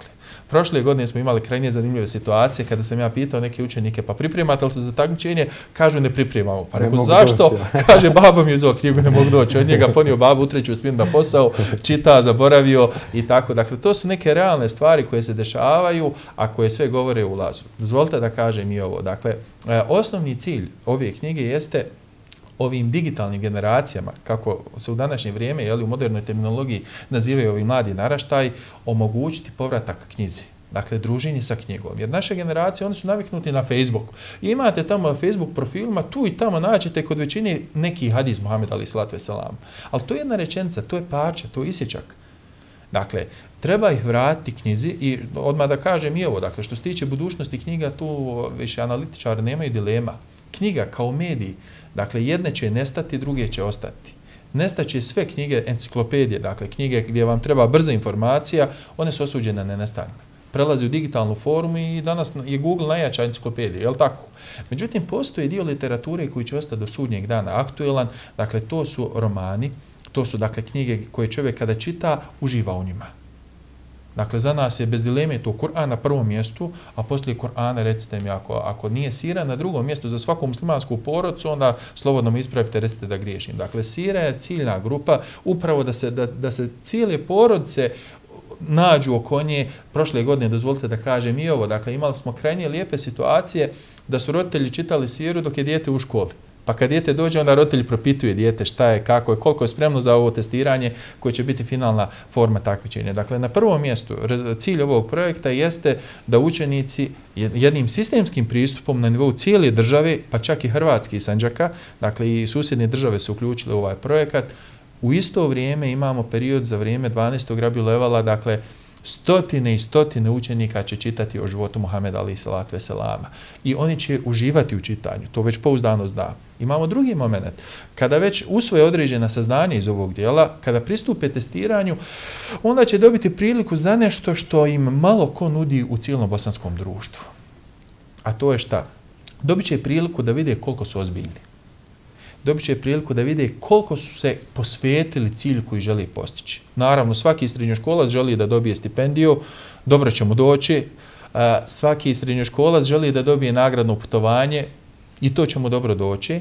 Prošle godine smo imali krajnje zanimljive situacije kada sam ja pitao neke učenike, pa pripremate li se za takmičenje? Kažu ne pripremamo. Pa rekao, zašto? Kaže, baba mi je uzeo knjigu, ne mogu doći. Od njega ponio babu u 3. smjenu na posao, čita, zaboravio i tako. Dakle, to su neke realne stvari koje se dešavaju, a koje sve govore o ulazu. Dozvolite da kažem i ovo. Dakle, osnovni cilj ove knjige jeste ovim digitalnim generacijama, kako se u današnje vrijeme, u modernoj terminologiji nazivaju ovi mladi naraštaj, omogućiti povratak knjizi. Dakle, druženje sa knjigom. Jer naše generacije, oni su naviknuti na Facebook. I imate tamo na Facebook profilima, tu i tamo naćete kod većine neki hadis Muhameda alejhi selatu vesselam. Ali to je jedna rečenica, to je parče, to je isječak. Dakle, treba ih vratiti knjizi i odmah da kažem i ovo, dakle, što se tiče budućnosti knjiga, tu više analitičari nemaju dilema. Knjiga kao medij, dakle, jedne će nestati, druge će ostati. Nestaće sve knjige, enciklopedije, dakle, knjige gdje vam treba brza informacija, one su osuđene na nestanak. Prelazi u digitalnu formu i danas je Google najjača enciklopedija, je li tako? Međutim, postoji dio literature koji će ostati do sudnjeg dana aktuelan, dakle, to su romani, to su, dakle, knjige koje čovjek kada čita, uživa u njima. Dakle, za nas je bez dileme to Kur'an na prvom mjestu, a poslije Kur'ana, recite mi, ako nije sira na drugom mjestu za svaku muslimansku porodcu, onda slobodno mi ispravite, recite da griješim. Dakle, sira je ciljna grupa, upravo da se cijele porodice nađu oko nje. Prošle godine, dozvolite da kažem i ovo, dakle, imali smo krajnje lijepe situacije da su roditelji čitali siru dok je dijete u školi. Pa kad dijete dođe, onda roditelj propituje dijete šta je, kako je, koliko je spremno za ovo testiranje koje će biti finalna forma takmičenja. Dakle, na prvom mjestu cilj ovog projekta jeste da učenici jednim sistemskim pristupom na nivou cijele države, pa čak i Hrvatske i Sandžaka, dakle i susjedne države su uključile u ovaj projekat, u isto vrijeme imamo period za vrijeme 12. Rabiul Evvala, dakle, stotine i stotine učenika će čitati o životu Muhameda alejhi selatu vesselama i oni će uživati u čitanju, to već pouzdano znam. Imamo drugi moment, kada već usvoje određena saznanja iz ovog dijela, kada pristupe testiranju, onda će dobiti priliku za nešto što im malo ko nudi u cijelom bosanskom društvu. A to je šta? Dobit će priliku da vide koliko su ozbiljni. Dobit će priliku da vide koliko su se posvetili cilju koji želi postići. Naravno, svaki srednjoškolac želi da dobije stipendiju, dobro će mu doći. Svaki srednjoškolac želi da dobije nagradno putovanje i to će mu dobro doći.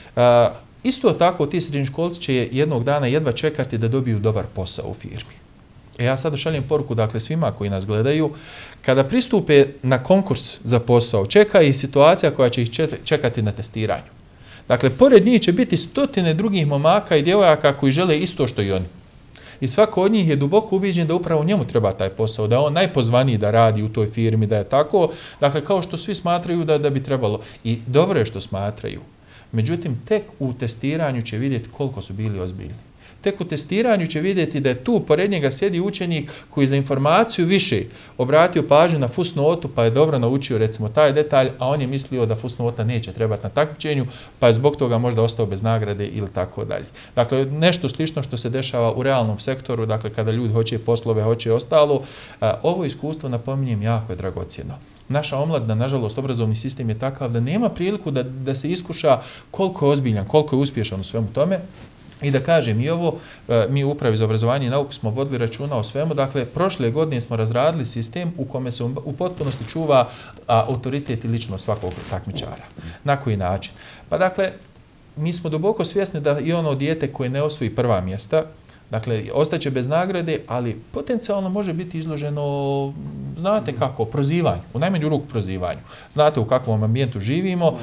Isto tako, ti srednjoškolci će jednog dana jedva čekati da dobiju dobar posao u firmi. Ja sada šaljem poruku, dakle, svima koji nas gledaju, kada pristupe na konkurs za posao, čeka i situacija koja će ih čekati na testiranju. Dakle, pored njih će biti stotine drugih momaka i djevojaka koji žele isto što i oni. I svako od njih je duboko ubiđen da upravo njemu treba taj posao, da je on najpozvaniji da radi u toj firmi, da je tako. Dakle, kao što svi smatraju da bi trebalo. I dobro je što smatraju. Međutim, tek u testiranju će vidjeti koliko su bili ozbiljni. Tek u testiranju će vidjeti da je tu pored njega sjedi učenik koji za informaciju više obratio pažnju na fusnotu, pa je dobro naučio recimo taj detalj, a on je mislio da fusnota neće trebati na takmičenju, pa je zbog toga možda ostao bez nagrade ili tako dalje. Dakle, nešto slično što se dešava u realnom sektoru, dakle kada ljudi hoće poslove, hoće ostalo, ovo iskustvo, napominjem, jako je dragocjeno. Naša omladina, nažalost, obrazovni sistem je takav da nema priliku da se iskuša koliko je ozbiljan, koliko je uspješan u svemu tome. I da kažem i ovo, mi u Upravi za obrazovanje i nauku smo vodili računa o svemu. Dakle, prošle godine smo razradili sistem u kome se u potpunosti čuva autoritet i ličnost svakog takmičara. Na koji način? Pa dakle, mi smo duboko svjesni da i ono dijete koje ne osvoji prva mjesta, dakle, ostaće bez nagrade, ali potencijalno može biti izloženo, znate kako, prozivanju, u najmanju ruku prozivanju. Znate u kakvom ambijentu živimo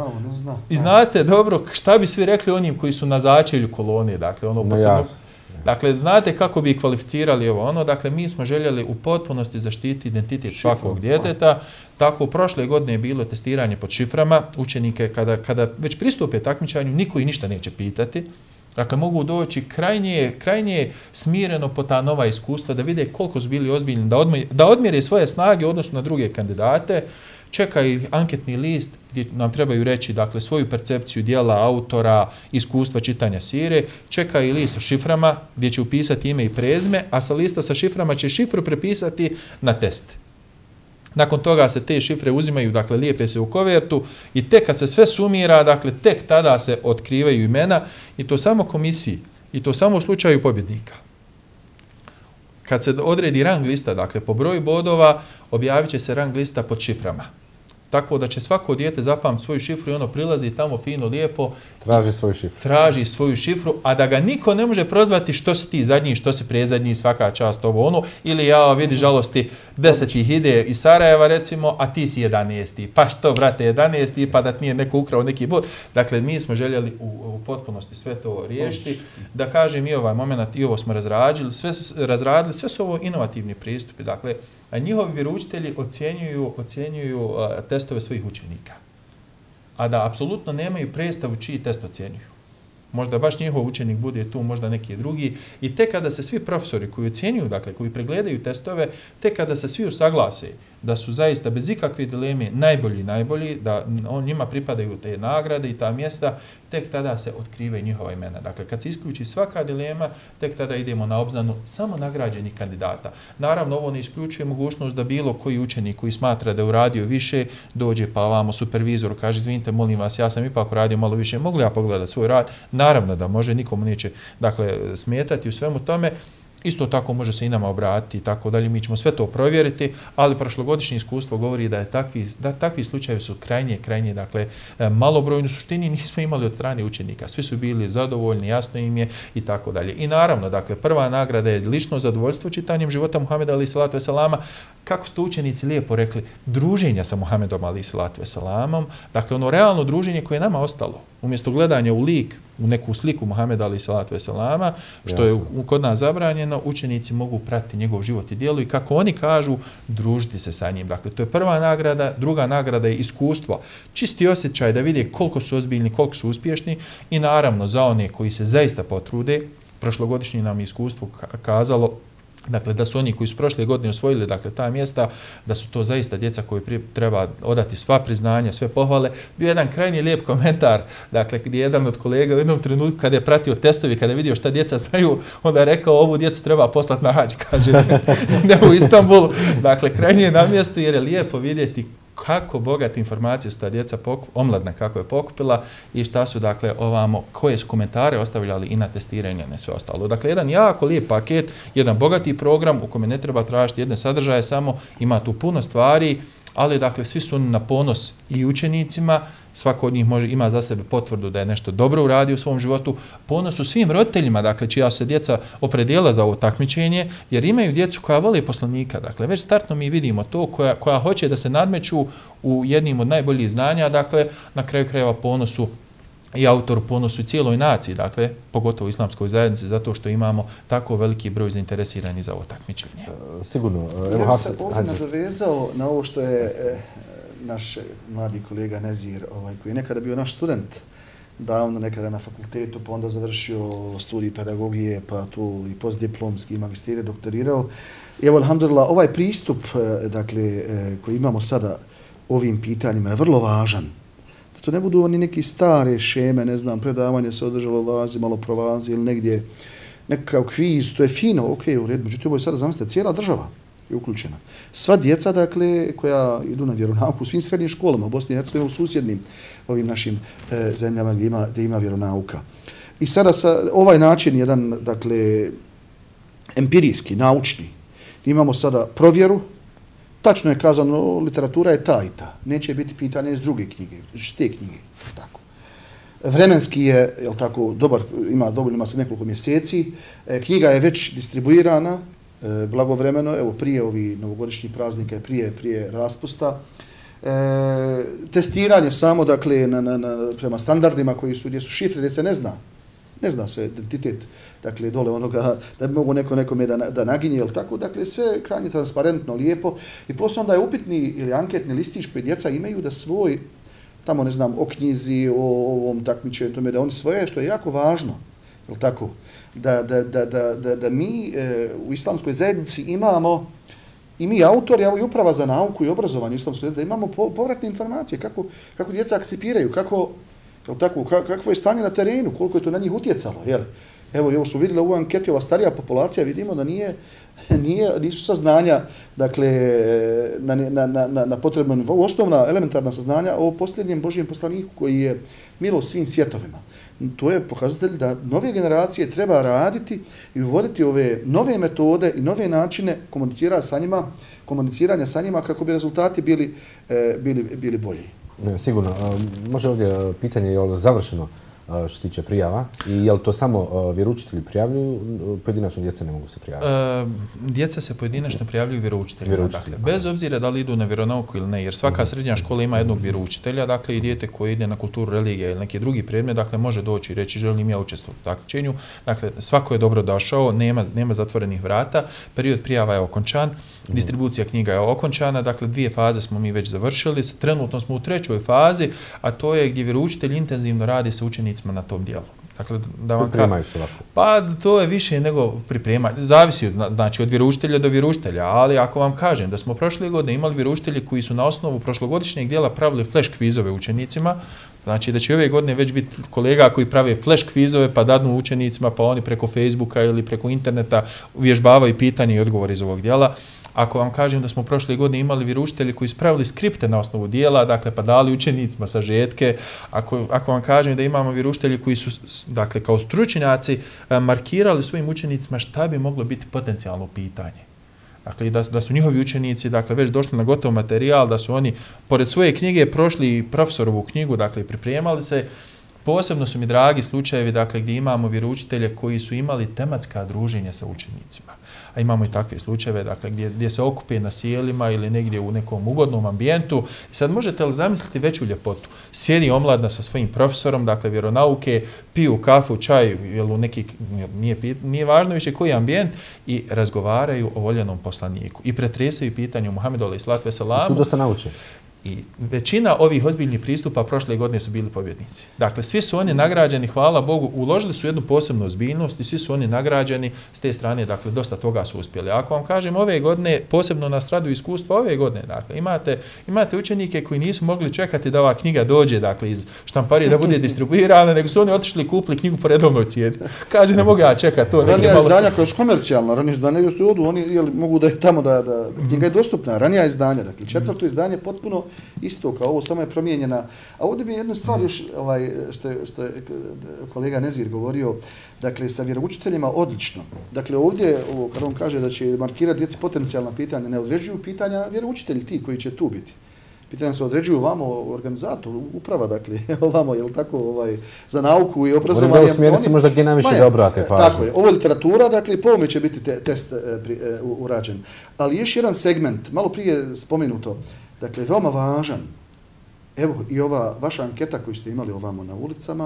i znate dobro šta bi svi rekli onim koji su na začelju kolonije, dakle, ono po crnu. Dakle, znate kako bi kvalificirali ovo ono, dakle, mi smo željeli u potpunosti zaštiti identitet svakog djeteta. Tako, prošle godine je bilo testiranje pod šiframa, učenike kada već pristupe takmičanju, niko ih ništa neće pitati. Dakle, mogu doći krajnje smireno po ta nova iskustva, da vide koliko su bili ozbiljni, da odmjere svoje snage odnosno na druge kandidate. Čeka i anketni list gdje nam trebaju reći, dakle, svoju percepciju dijela, autora, iskustva čitanja sire. Čeka i list sa šiframa gdje će upisati ime i prezime, a sa lista sa šiframa će šifru prepisati na test. Nakon toga se te šifre uzimaju, dakle, lijepe se u kovertu i tek kad se sve sumira, dakle, tek tada se otkrivaju imena i to samo komisiji i to samo u slučaju pobjednika. kad se odredi rang lista, dakle po broju bodova, objavit će se rang lista pod šiframa. Tako da će svako dijete zapamtiti svoju šifru i ono prilazi tamo fino, lijepo. Traži svoju šifru, a da ga niko ne može prozvati što si ti zadnji, što si predzadnji, svaka čast ovo ono. Ili ja vidi žalosti 10 ih ide iz Sarajeva recimo, a ti si 11. Pa što brate 11. pa da ti nije neko ukrao neki bod. Dakle, mi smo željeli u potpunosti sve to riješiti. Da kažem i ovaj moment, i ovo smo razradili, sve su ovo inovativni pristupi. Dakle, a njihovi vjeroučitelji ocjenjuju testove svojih učenika. A da apsolutno nemaju predstavu čiji test ocjenjuju. Možda baš njihov učenik bude tu, možda neki drugi. I tek kada se svi profesori koji ocjenjuju, dakle, koji pregledaju testove, tek kada se svi usaglase da su zaista bez ikakve dileme najbolji, da njima pripadaju te nagrade i ta mjesta, tek tada se otkrivaju njihova imena. Dakle, kad se isključi svaka dilema, tek tada idemo na obznanu samo nagrađenih kandidata. Naravno, ovo ne isključuje mogućnost da bilo koji učenik koji smatra da je uradio više, dođe pa ovamo supervizoru, kaže, izvinite, molim vas, ja sam ipak uradio malo više, mogu li ja pogledati svoj rad? Naravno da može, nikomu neće, dakle, smetati u svemu tome. Isto tako može se i nama obratiti i tako dalje, mi ćemo sve to provjeriti, ali prošlogodišnje iskustvo govori da takvi slučajevi su krajnje, dakle, malobrojni, u suštini nismo imali od strane učenika, svi su bili zadovoljni, jasno im je i tako dalje. I naravno, dakle, prva nagrada je lično zadovoljstvo čitanjem života Muhameda alejhi selatu vesselam, kako su učenici lijepo rekli, druženja sa Muhamedom alejhi selatu vesselam, dakle, ono realno druženje koje je nama ostalo, umjesto gledanja u lik, u neku sliku Muhameda alejhi selatu vesselam, što je kod nas zabranjeno, učenici mogu pratiti njegov život i djelo i kako oni kažu, družiti se sa njim. Dakle, to je prva nagrada, druga nagrada je iskustvo, čisti osjećaj da vide koliko su ozbiljni, koliko su uspješni i naravno za one koji se zaista potrude, prošlogodišnje nam iskustvo kazalo, dakle, da su oni koji su prošle godine osvojili, dakle, ta mjesta, da su to zaista djeca koji treba odati sva priznanja, sve pohvale. Bio jedan krajnji lijep komentar, dakle, gdje jedan od kolega u jednom trenutku kada je pratio testovi, kada je vidio šta djeca znaju, onda je rekao, ovu djecu treba poslati na hađ, kaže, ne u Istanbulu. Dakle, krajnje je na mjestu jer je lijepo vidjeti kako bogate informacije su ta djeca omladna kako je pokupila i šta su, dakle, ovamo, koje su komentare ostavljali i na testiranje, ne sve ostalo. Dakle, jedan jako lijep paket, jedan bogati program u kome ne treba tražiti jedne sadržaje samo, ima tu puno stvari, ali, dakle, svi su na ponos i učenicima, svako od njih ima za sebe potvrdu da je nešto dobro uradio u svom životu, ponos su svim roditeljima, dakle, čija se djeca opredijela za ovo takmičenje, jer imaju djecu koja vole poslanika, dakle, već startno mi vidimo to koja hoće da se nadmeću u jednim od najboljih znanja, dakle, na kraju krajeva ponosu i autoru, ponosu cijeloj naciji, dakle, pogotovo u islamskoj zajednici, zato što imamo tako veliki broj zainteresiranih za ovo takmičenje. Sigurno. Ja bih se ovdje nadovezao na ovo što je naš mladi kolega Nezir, koji je nekada bio naš student, davno nekada na fakultetu, pa onda završio studij pedagogije, pa tu i postdiplomski, magisterij, doktorirao. I evo, alhamdulillah, ovaj pristup, dakle, koji imamo sada ovim pitanjima je vrlo važan. Da to ne budu oni neki stare šeme, ne znam, predavanje se održalo u vazi, malo provazi ili negdje, nekakav kviz, to je fino, ok, u redu. Međutim, ovo je sada, zamislite, cijela država je uključena. Sva djeca, dakle, koja idu na vjeronauku u svim srednjim školama, u Bosni i Hercegovini, u susjednim ovim našim zemljama gdje ima vjeronauka. I sada sa ovaj način, jedan, dakle, empirijski, naučni, imamo sada provjeru, tačno je kazano, literatura je ta i ta. Neće biti pitanje iz druge knjige, iz te knjige. Tako. Vremenski je, jel tako, dobar, ima se nekoliko mjeseci. Knjiga je već distribuirana, blagovremeno, evo prije ovih novogodišnjih praznika, prije raspusta. Testiranje samo, dakle, prema standardima koji su, gdje su šifre, gdje se ne zna se identitet, dakle, dole onoga, da bi mogu nekome da naginje, jel tako, dakle, sve krajnje transparentno, lijepo. I plus onda je upitni ili anketni listić koji djeca imaju da svoj, tamo, ne znam, o knjizi, o ovom takmičenju, tome, da oni svoje, što je jako važno, jel tako, da mi u islamskoj zajednici imamo, i mi autori, evo i uprava za nauku i obrazovanje islamskoj zajednici, da imamo povratne informacije, kako djeca akcepiraju, kakvo je stanje na terenu, koliko je to na njih utjecalo, jel? Evo, smo vidjeli ovu anketu, ova starija populacija, vidimo da nisu saznanja, dakle, na potrebnom nivou, osnovna elementarna saznanja o posljednjem Božijem poslaniku koji je milo svim svjetovima. To je pokazatelj da nove generacije treba raditi i uvoditi ove nove metode i nove načine komuniciranja sa njima kako bi rezultati bili bolji. Sigurno. Može ovdje pitanje je li završeno što se tiče prijava i je li to samo vjeroučitelji prijavljuju, pojedinačno djeca ne mogu se prijaviti? Djeca se pojedinačno prijavljuju vjeroučiteljima. Dakle, bez obzira da li idu na vjeronauku ili ne, jer svaka srednja škola ima jednog vjeroučitelja, dakle i dijete koje ide na kulturu, religije ili neki drugi predmet, dakle može doći i reći želim ja učestvovati u takmičenju. Dakle, svako je dobro došao, nema zatvorenih vrata, period prijava je okončan, distribucija knjiga je okončana, dakle 2 faze smo mi već završili, trenutno smo u 3. fazi, a to je gdje vjeroučitelj intenzivno radi sa učenicima na tom dijelu. Dakle, da vam pripremaju se ovako? Pa to je više nego pripremanje. Zavisi znači od vjeroučitelja do vjeroučitelja, ali ako vam kažem da smo prošle godine imali vjeroučitelji koji su na osnovu prošlogodišnjeg dijela pravili flash kvizove učenicima, znači da će ove godine već biti kolega koji prave flash kvizove pa dadnu učenicima pa oni preko Facebooka ili preko interneta uvježbavaju pitanje i odgovor iz ovog dijela. Ako vam kažem da smo prošle godine imali vjeroučitelji koji su pravili skripte na osnovu dijela, dakle pa dali učenicima sažetke, ako vam kažem da imamo vjeroučitelji koji su, dakle kao stručnjaci, markirali svojim učenicima šta bi moglo biti potencijalno pitanje. Dakle, da su njihovi učenici dakle, već došli na gotov materijal, da su oni pored svoje knjige prošli i profesorovu knjigu, dakle pripremali se. Posebno su mi dragi slučajevi dakle, gdje imamo vjeroučitelje koji su imali tematska druženja sa učenicima. A imamo i takve slučajeve dakle, gdje se okupe na sjelima ili negdje u nekom ugodnom ambijentu. I sad možete li zamisliti veću ljepotu? Sjedi omladna sa svojim profesorom, dakle vjeronauke, piju kafu, čaj, nije važno više koji je ambijent, i razgovaraju o voljenom poslaniku. I pretresaju pitanju Muhammedu alejhi salatu veselamu. Tu dosta nauče. I većina ovih ozbiljnih pristupa prošle godine su bili pobjednici. Dakle, svi su oni nagrađeni, hvala Bogu, uložili su jednu posebnu ozbiljnost i svi su oni nagrađeni s te strane, dakle, dosta toga su uspjeli. Ako vam kažem, ove godine, posebno nas raduju iskustva ove godine, dakle, imate učenike koji nisu mogli čekati da ova knjiga dođe, dakle, iz štamparije da bude distribuirana, nego su oni otišli i kupili knjigu po redovnoj cijeni. Kaže, ne mogu ja čekati to. Ranija izdanja koja su komercijalna, ranije izdanja su odu, oni mogu da je tamo da knjiga je dostupna, ranija izdanja, dakle, 4. izdanje potpuno isto kao ovo, samo je promijenjena. A ovdje bi jednu stvar još, što je kolega Nezir govorio, dakle, sa vjeroučiteljima odlično. Dakle, ovdje, kada on kaže da će markirati djeci potencijalna pitanja, ne određuju pitanja vjeroučitelji ti koji će tu biti. Pitanja se određuju vamo organizatoru, uprava, dakle, ovamo, jel tako, za nauku i obrazovanje. Oni da usmjerici možda gdje najviše da obrate pažnju. Tako je, ovo je literatura, dakle, po ovome će biti test urađen. Ali još jedan segment, malo prije spomenuto, dakle, veoma važan, evo i ova vaša anketa koju ste imali ovamo na ulicama,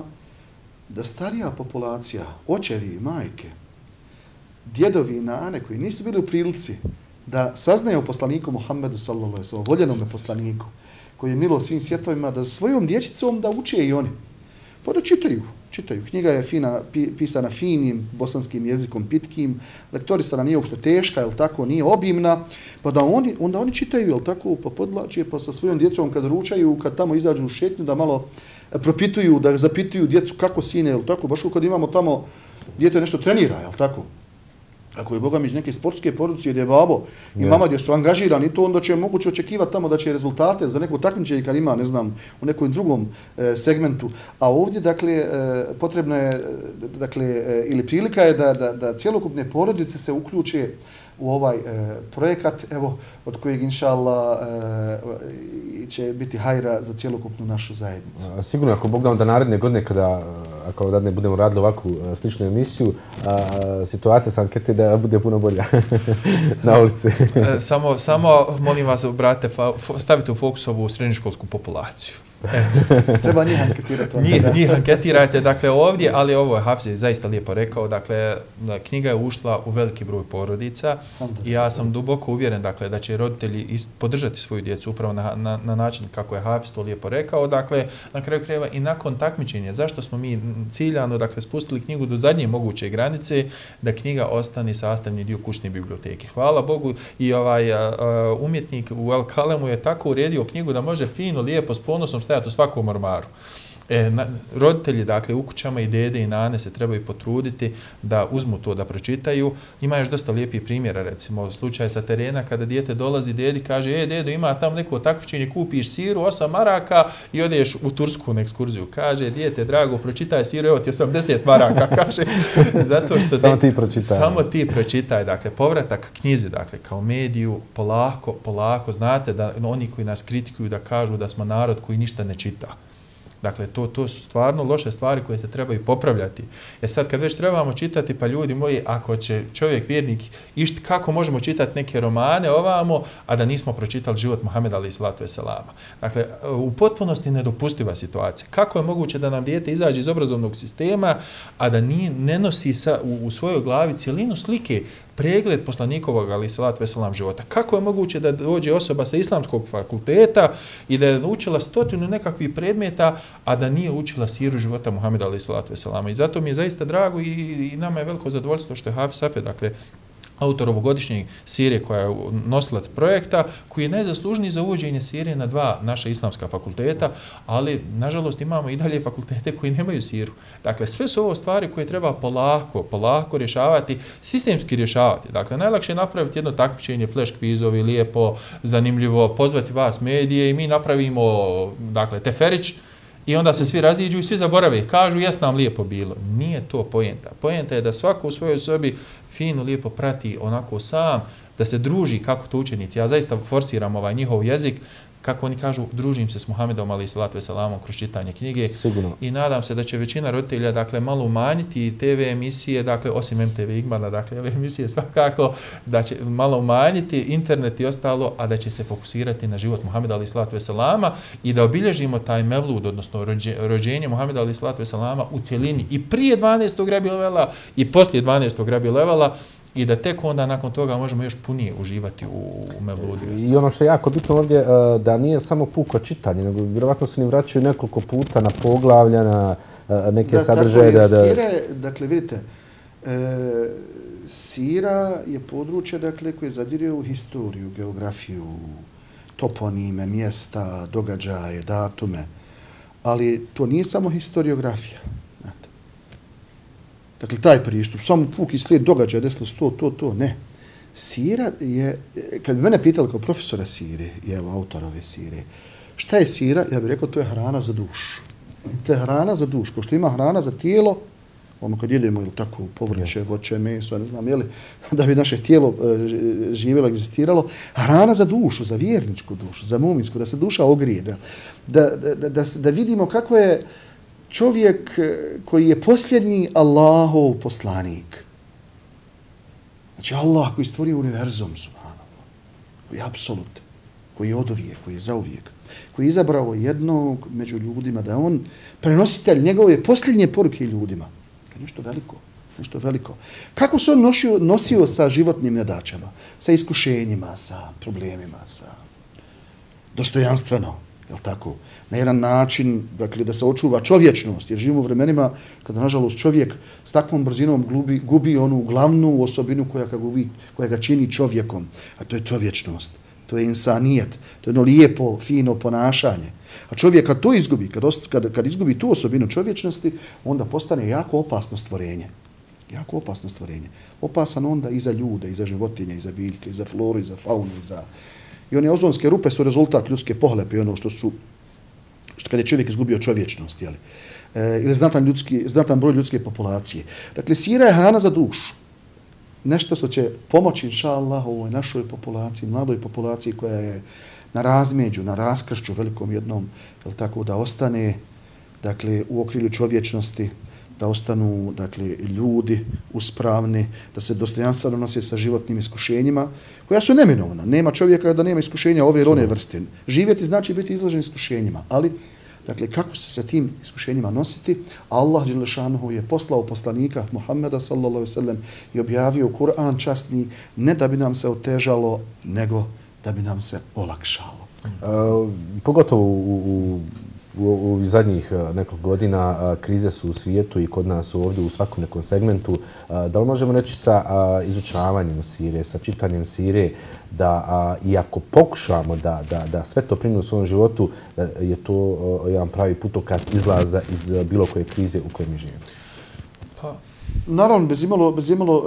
da starija populacija, očevi i majke, djedovi i nane koji nisu bili u prilici da saznaju o poslaniku Muhammedu sallallahu alejhi ve sellem, voljenome poslaniku, koji je milo svim svjetovima, da svojom dječicom da uče i oni. Pa da čitaju. Knjiga je pisana finim bosanskim jezikom, pitkim, lektorisana nije uopšte teška, jel tako, nije obimna, pa da onda oni čitaju, jel tako, pa podlačije, pa sa svojom djecom kad ručaju, kad tamo izađu u šetnju, da malo propituju, da zapituju djecu kako sine, jel tako, baš kad imamo tamo dijete nešto trenira, jel tako. Ako je Boga mi iz neke sportske porodice gdje je babo i mama gdje su angažirani, to onda će moguće očekivati tamo da će rezultate za neko takmičenje kad ima, ne znam, u nekom drugom segmentu. A ovdje, dakle, potrebno je, dakle, ili prilika je da cjelokupne porodice se uključe u ovaj projekat, evo, od kojeg, inša Allah, će biti hajra za cjelokupnu našu zajednicu. Sigurno, ako Bog da onda naredne godine, ako da ne budemo radili ovakvu sličnu emisiju, situacija sa ankete da bude puno bolja na ulici. Samo, molim vas, brate, stavite u fokus ovu srednjoškolsku populaciju. Treba njih anketirati. Njih anketirajte, dakle, ovdje, ali ovo je Hafzi zaista lijepo rekao, dakle, knjiga je ušla u veliki broj porodica i ja sam duboko uvjeren, dakle, da će roditelji podržati svoju djecu upravo na način kako je Hafzi to lijepo rekao, dakle, na kraju krajeva i nakon takmičenja, zašto smo mi ciljano, dakle, spustili knjigu do zadnje moguće granice, da knjiga ostane sastavni dio kućne biblioteke. Hvala Bogu, i umjetnik u Al-Kalemu je tako uredio knjigu da može fino, lijepo, s ponosom stajati u svakom ormaru. Roditelji, dakle, u kućama i dede i nane se trebaju potruditi da uzmu to, da pročitaju. Ima još dosta lijepih primjera, recimo, slučaj sa terena kada dijete dolazi, dedi kaže, dedo, ima tamo neko takmičenje, kupiš siru, 8 maraka i odeš u Tursku na ekskurziju. Kaže, dijete, drago, pročitaj siru, evo ti 80 maraka, kaže. Zato što samo ti pročitaj, dakle, povratak knjizi, dakle, kao mediju, polako, znate da oni koji nas kritikuju da kažu da smo narod koji ništa ne čita. Dakle, to su stvarno loše stvari koje se trebaju popravljati. Sad, kad već trebamo čitati, pa ljudi moji, ako će čovjek vjernik, kako možemo čitati neke romane ovamo, a da nismo pročitali život Muhameda alejhi selatu vesselama. Dakle, u potpunosti nedopustiva situacija. Kako je moguće da nam dijete izađe iz obrazovnog sistema, a da ne nosi u svojoj glavi cjelinu slike pregled poslanikovog alejhi selatu vesselam života? Kako je moguće da dođe osoba sa islamskog fakulteta i da je naučila 100 nekakvih predmeta, a da nije učila siru života Muhameda alejhi selatu vesselama? I zato mi je zaista drago i nama je veliko zadovoljstvo što je Hafiz Safet, dakle, autor ovogodišnje sirije koja je nosilac projekta, koji je najzaslužniji za uvođenje sirije na 2 naša islamska fakulteta, ali nažalost imamo i dalje fakultete koji nemaju siru. Dakle, sve su ovo stvari koje treba polako rješavati, sistemski rješavati. Dakle, najlakše je napraviti jedno takmičenje, flash kvizovi, lijepo, zanimljivo, pozvati vas medije i mi napravimo, dakle, teferić, i onda se svi raziđu i svi zaborave. Kažu, jes nam lijepo bilo. Nije to poenta. Poenta je da svako u svojoj sobi fino, lijepo prati onako sam, da se druži kako to učenici. Ja zaista forsiram ovaj njihov jezik, kako oni kažu, družim se s Muhamedom alejhi selatu vesselamom kroz čitanje knjige. Sigurno. I nadam se da će većina roditelja, dakle, malo umanjiti TV emisije, dakle, osim MTV Igmana, dakle, ove emisije svakako, da će malo umanjiti internet i ostalo, a da će se fokusirati na život Muhameda alejhi selatu vesselama i da obilježimo taj mevlud, odnosno rođenje Muhameda alejhi selatu vesselama u cjelini i prije 12. Rabiul Evela i poslije 12. Rabiul Evela, i da tek onda nakon toga možemo još punije uživati u mevludu. I ono što je jako bitno ovdje, da nije samo puko čitanje, nego vjerovatno se ni vraćaju nekoliko puta na poglavlja, na neke sadržaje. Sira je, dakle, vidite, sira je područje, dakle, koje zadire u historiju, geografiju, toponime, mjesta, događaje, datume, ali to nije samo historiografija. Dakle, taj pristup, samo puki slijed događaja, desilo to, ne. Sira je, kad bi mene pitali kao profesora sire, i evo autora ove sire, šta je sira? Ja bih rekao, to je hrana za dušu. To je hrana za dušu, kao što ima hrana za tijelo, ono kad jedemo, ili tako, povrće, voće, meso, ne znam, jeli, da bi naše tijelo živjelo, egzistiralo, hrana za dušu, za vjerničku dušu, za muminsku, da se duša ogrije, da vidimo kako je čovjek koji je posljednji Allahov poslanik. Znači Allah koji stvorio univerzum, subhanallah, koji je apsolut, koji je oduvijek, koji je zauvijek, koji je izabrao jednog među ljudima, da je on prenositelj njegove posljednje poruke ljudima. To je nešto veliko. Kako se on nosio sa životnim nedaćama, sa iskušenjima, sa problemima, sa dostojanstveno, jel tako? Na jedan način, dakle, da se očuva čovječnost, jer živimo u vremenima kada, nažalost, čovjek s takvom brzinom gubi onu glavnu osobinu koja ga čini čovjekom, a to je čovječnost, to je insanijet, to je jedno lijepo, fino ponašanje. A čovjek kad to izgubi, kad izgubi tu osobinu čovječnosti, onda postane jako opasno stvorenje. Jako opasno stvorenje. Opasan onda i za ljude, i za životinje, i za biljke, i za floru, i za faunu, i one ozonske rupe su rezultat ljudske pohlepe i ono što kad je čovjek izgubio čovječnost, jeli? Ili znatan broj ljudske populacije. Dakle, sira je hrana za dušu. Nešto što će pomoći, inša Allah, ovoj našoj populaciji, mladoj populaciji koja je na razmeđu, na raskršću velikom jednom, jel tako, da ostane, dakle, u okrilju čovječnosti, da ostanu, dakle, ljudi uspravni, da se dostojanstveno nose sa životnim iskušenjima, koja su neminovna. Nema čovjeka da nema iskušenja ove ili one vrste. Živjeti znači biti izložen iskušenjima, ali, dakle, kako se sa tim iskušenjima nositi? Allah dželle šanuhu je poslao poslanika Muhammeda sallallahu alejhi ve sellem i objavio Kur'an časni, ne da bi nam se otežalo, nego da bi nam se olakšalo. Pogotovo u u zadnjih nekoliko godina krize su u svijetu i kod nas ovdje u svakom nekom segmentu. Da li možemo reći sa izučavanjem sire, sa čitanjem sire, da i ako pokušamo da sve to primimo u svom životu, je to jedan pravi putokaz izlaza iz bilo koje krize u kojoj mi živimo? Naravno, bez imalo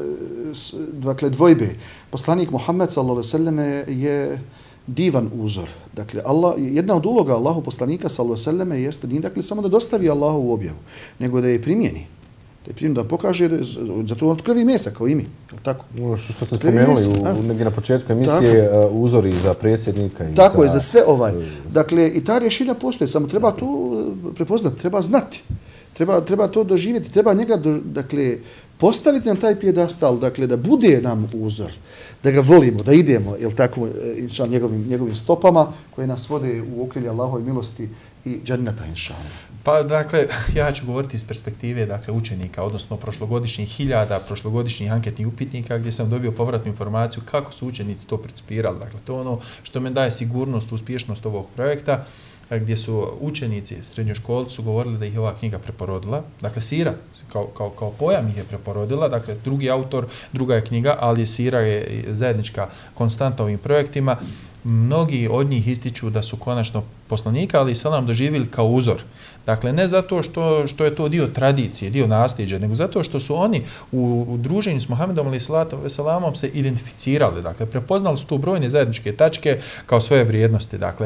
dakle, dvojbe. Poslanik Muhammed s.a.v. je divan uzor. Dakle, jedna od uloga Allahu poslanika s.a.v. jeste nije dakle, samo da dostavi Allahovu objavu, nego da je primijeni. Da pokaže, zato on krvi mesa kao i mi. Tako? Što ste spomenuli negdje na početku emisije, uzori za predsjednika. Tako je, za sve Dakle, i ta rješenja postoje, samo treba to prepoznati, treba znati. Treba to doživjeti, treba njega dakle, postaviti na taj pijedastal, dakle, da bude nam uzor, da ga volimo, da idemo, jel tako, inša, njegovim stopama koje nas vode u okrilje Allahove milosti i dženneta, inša. Pa, dakle, ja ću govoriti iz perspektive dakle, učenika, odnosno prošlogodišnjih anketnih upitnika gdje sam dobio povratnu informaciju kako su učenici to percipirali. Dakle, to je ono što me daje sigurnost, uspješnost ovog projekta, gdje su učenici srednjoškolci su govorili da ih je ova knjiga preporodila. Dakle, sira kao pojam ih je preporodila, dakle, drugi autor, druga je knjiga, ali sira je zajednička konstanta ovim projektima. Mnogi od njih ističu da su konačno poslanika, ali i salam doživjeli kao uzor. Dakle, ne zato što je to dio tradicije, dio nasljeđa, nego zato što su oni u druženju s Muhammedom alejhi salatu vesselamom se identificirali. Dakle, prepoznali su tu brojne zajedničke tačke kao svoje vrijednosti. Dakle,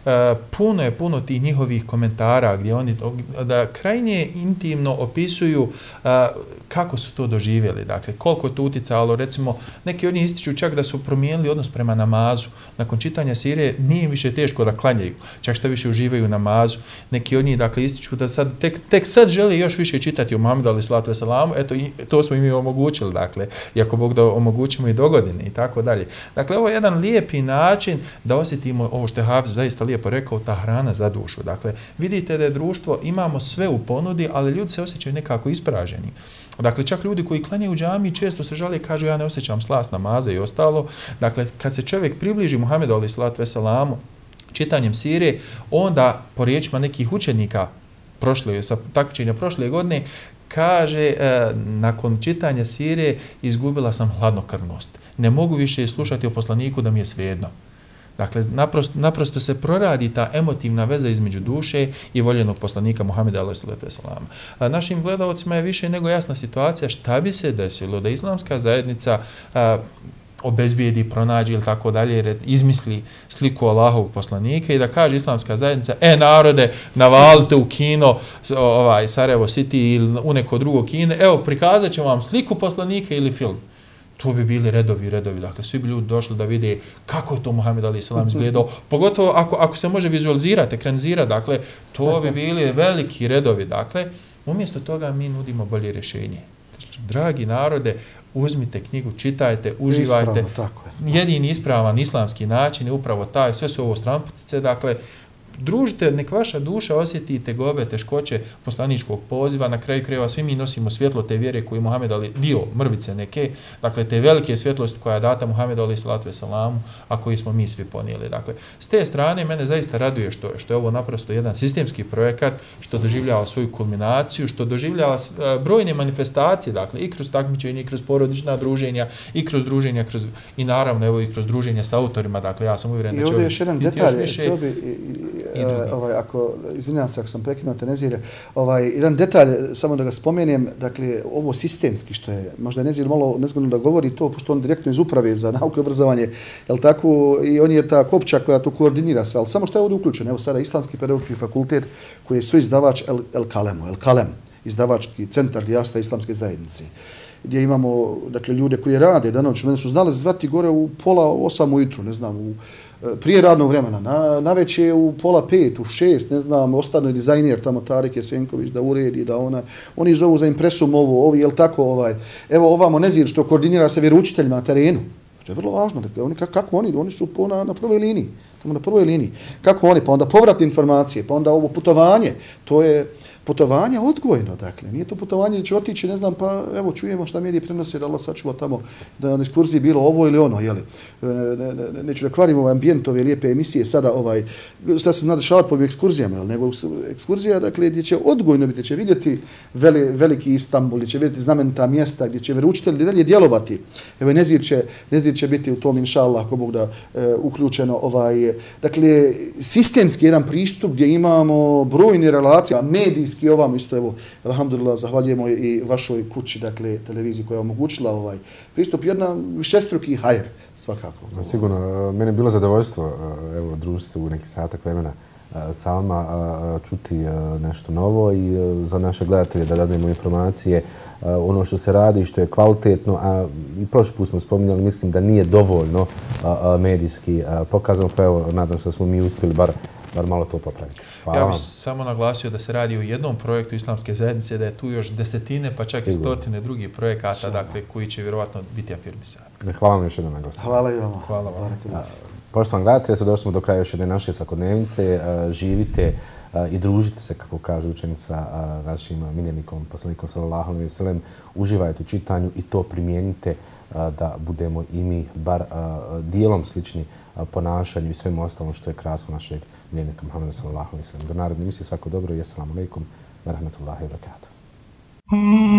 puno tih njihovih komentara gdje oni da krajnje intimno opisuju kako su to doživjeli. Dakle, koliko je to uticalo, recimo, neki od njih ističu čak da su promijenili odnos prema namazu. Nakon čitanja sire nije im više teško da klanjaju, čak što više uživaju u namazu. Neki od njih, dakle, ističu da sad, tek sad žele još više čitati o Muhammedu alejhi salatu veselamu, eto, to smo im i omogućili, dakle, i ako Bog da omogućimo i dogodine i tako dalje. Dakle, ovo je jedan lijepi način da osjetimo ovo što je Hafiz zaista lijepo rekao, ta hrana za dušu. Dakle, vidite da je društvo, imamo sve u ponudi, ali ljudi se osjećaju nekako ispraženi. Dakle, čak ljudi koji klanjaju u džamiji često se žale i kažu ja ne osjećam slast namaza i ostalo. Dakle, kad se čovjek približi Muhammedu alejhi salatu veselamu čitanjem sire, onda po riječima nekih učenika sa takmičenja prošle godine kaže nakon čitanja sire izgubila sam hladnokrvnost. Ne mogu više slušati o poslaniku da mi je svejedno. Dakle, naprosto se proradi ta emotivna veza između duše i voljenog poslanika Muhammeda alejhi salatu vesselam. Našim gledalcima je više nego jasna situacija šta bi se desilo da islamska zajednica obezbijedi, pronađi ili tako dalje, izmisli sliku Allahovog poslanika i da kaže islamska zajednica, narode, navalite u kino Sarajevo City ili u neko drugo kino, evo prikazat ćemo vam sliku poslanika ili film. To bi bili redovi, dakle svi bi ljudi došli da vide kako je to Muhammed alejhi selam izgledao, pogotovo ako se može vizualizirati, ekranizirati, dakle to bi bili veliki redovi, dakle umjesto toga mi nudimo bolje rješenje. Dragi narode, uzmite knjigu, čitajte, uživajte. Jedini ispravan islamski način je upravo taj, sve su ovo stranputice, dakle, družite, nek vaša duša osjeti tegobe, teškoće poslaničkog poziva, na kraju krajeva svi mi nosimo svjetlo te vjere koju Muhammed dio mrvice neke, dakle te velike svjetlosti koja je data Muhammedu alejhi salatu veselamu, a koji smo mi svi ponijeli. Dakle, s te strane mene zaista raduje što je ovo naprosto jedan sistemski projekat, što doživljava svoju kulminaciju, što doživljava brojne manifestacije, dakle i kroz takmičenje, i kroz porodična druženja, i kroz druženja, i naravno evo i kroz druženja sa autorima, dakle ja sam uvjeren da će ovdje još jedan detalj, izvinjavam se ako sam prekinuo Tenezire, jedan detalj, samo da ga spomenem, dakle, ovo sistemski, što je, možda je Nezir malo nezgodno da govori to, pošto on direktno iz uprave za nauku i obrazovanje, jel tako, i on je ta kopča koja to koordinira sve, ali samo što je ovdje uključeno, evo sada Islamski pedagoški fakultet, koji je svoj izdavač El Kalem, izdavački centar Dijasta Islamske zajednice, gdje imamo, dakle, ljude koji rade danoć, mene su znali zvati gore u 7:30 ujutru, ne znam, prije radnog vremena, navečer u 4:30, u 6, ne znam, ostane dizajner tamo Tarik Jesenković da uredi, da oni zovu za impresum ovi, jel tako, evo ovamo Nezir što koordinira sa vjeroučiteljima na terenu. To je vrlo važno, dakle, oni su na prvoj liniji. Tamo na prvoj liniji. Kako oni? Pa onda povratne informacije, pa onda ovo putovanje. To je putovanje odgojno, dakle. Nije to putovanje da će otići, ne znam, pa evo čujemo šta mediji prenose, da Allah sačuva tamo, da je na ekskurziji bilo ovo ili ono, jeli. Neću da kvarim ovaj ambijent, ove lijepe emisije, sada šta se zna dešavati po ekskurzijama, jel, nego ekskurzija, dakle, gdje će odgojno biti, gdje će vidjeti veliki Istanbul, gdje će vidjeti znamenita mjesta, gdje će vjeroučitelji dalje djelovati. Evo, Nezir će biti u tom, inša Allah, ako Bog da, uključeno, dakle, sistemski jedan pristup gdje imamo brojne relacije, medijski ovamo isto, evo, alhamdulillah, zahvaljujemo i vašoj kući, dakle, televiziji koja je omogućila pristup, jedna višestruki hajr, svakako. Sigurno, meni je bilo zadovoljstvo, evo, družiti u neki satak vremena sa vama, čuti nešto novo i za naše gledatelje da dademo informacije, ono što se radi, što je kvalitetno, a i prošli put smo spominjali, mislim da nije dovoljno medijski pokazano, pa evo, nadam se da smo mi uspjeli bar malo to popraviti. Ja bih samo naglasio da se radi o jednom projektu Islamske zajednice, da je tu još desetine, pa čak i stotine drugih projekata, dakle, koji će vjerovatno biti afirmisani. Hvala vam još jednom na gostu. Hvala i vama. Hvala vam. Poštovani gledatelji, eto došli smo do kraja još jedne naše svakodnevnice. Živite i družite se, kako kaže učenica, našim miljenikom, poslanikom sallallahu alejhi ve sellem. Uživajte u čitanju i to primijenite da budemo i mi bar dijelom slični ponašanju i svemu ostalom što je krasno našeg miljenika Muhameda sallallahu alejhi ve sellem. Do naredne emisije, svako dobro i assalamu alejkum wa rahmatullahi wa barakatuh.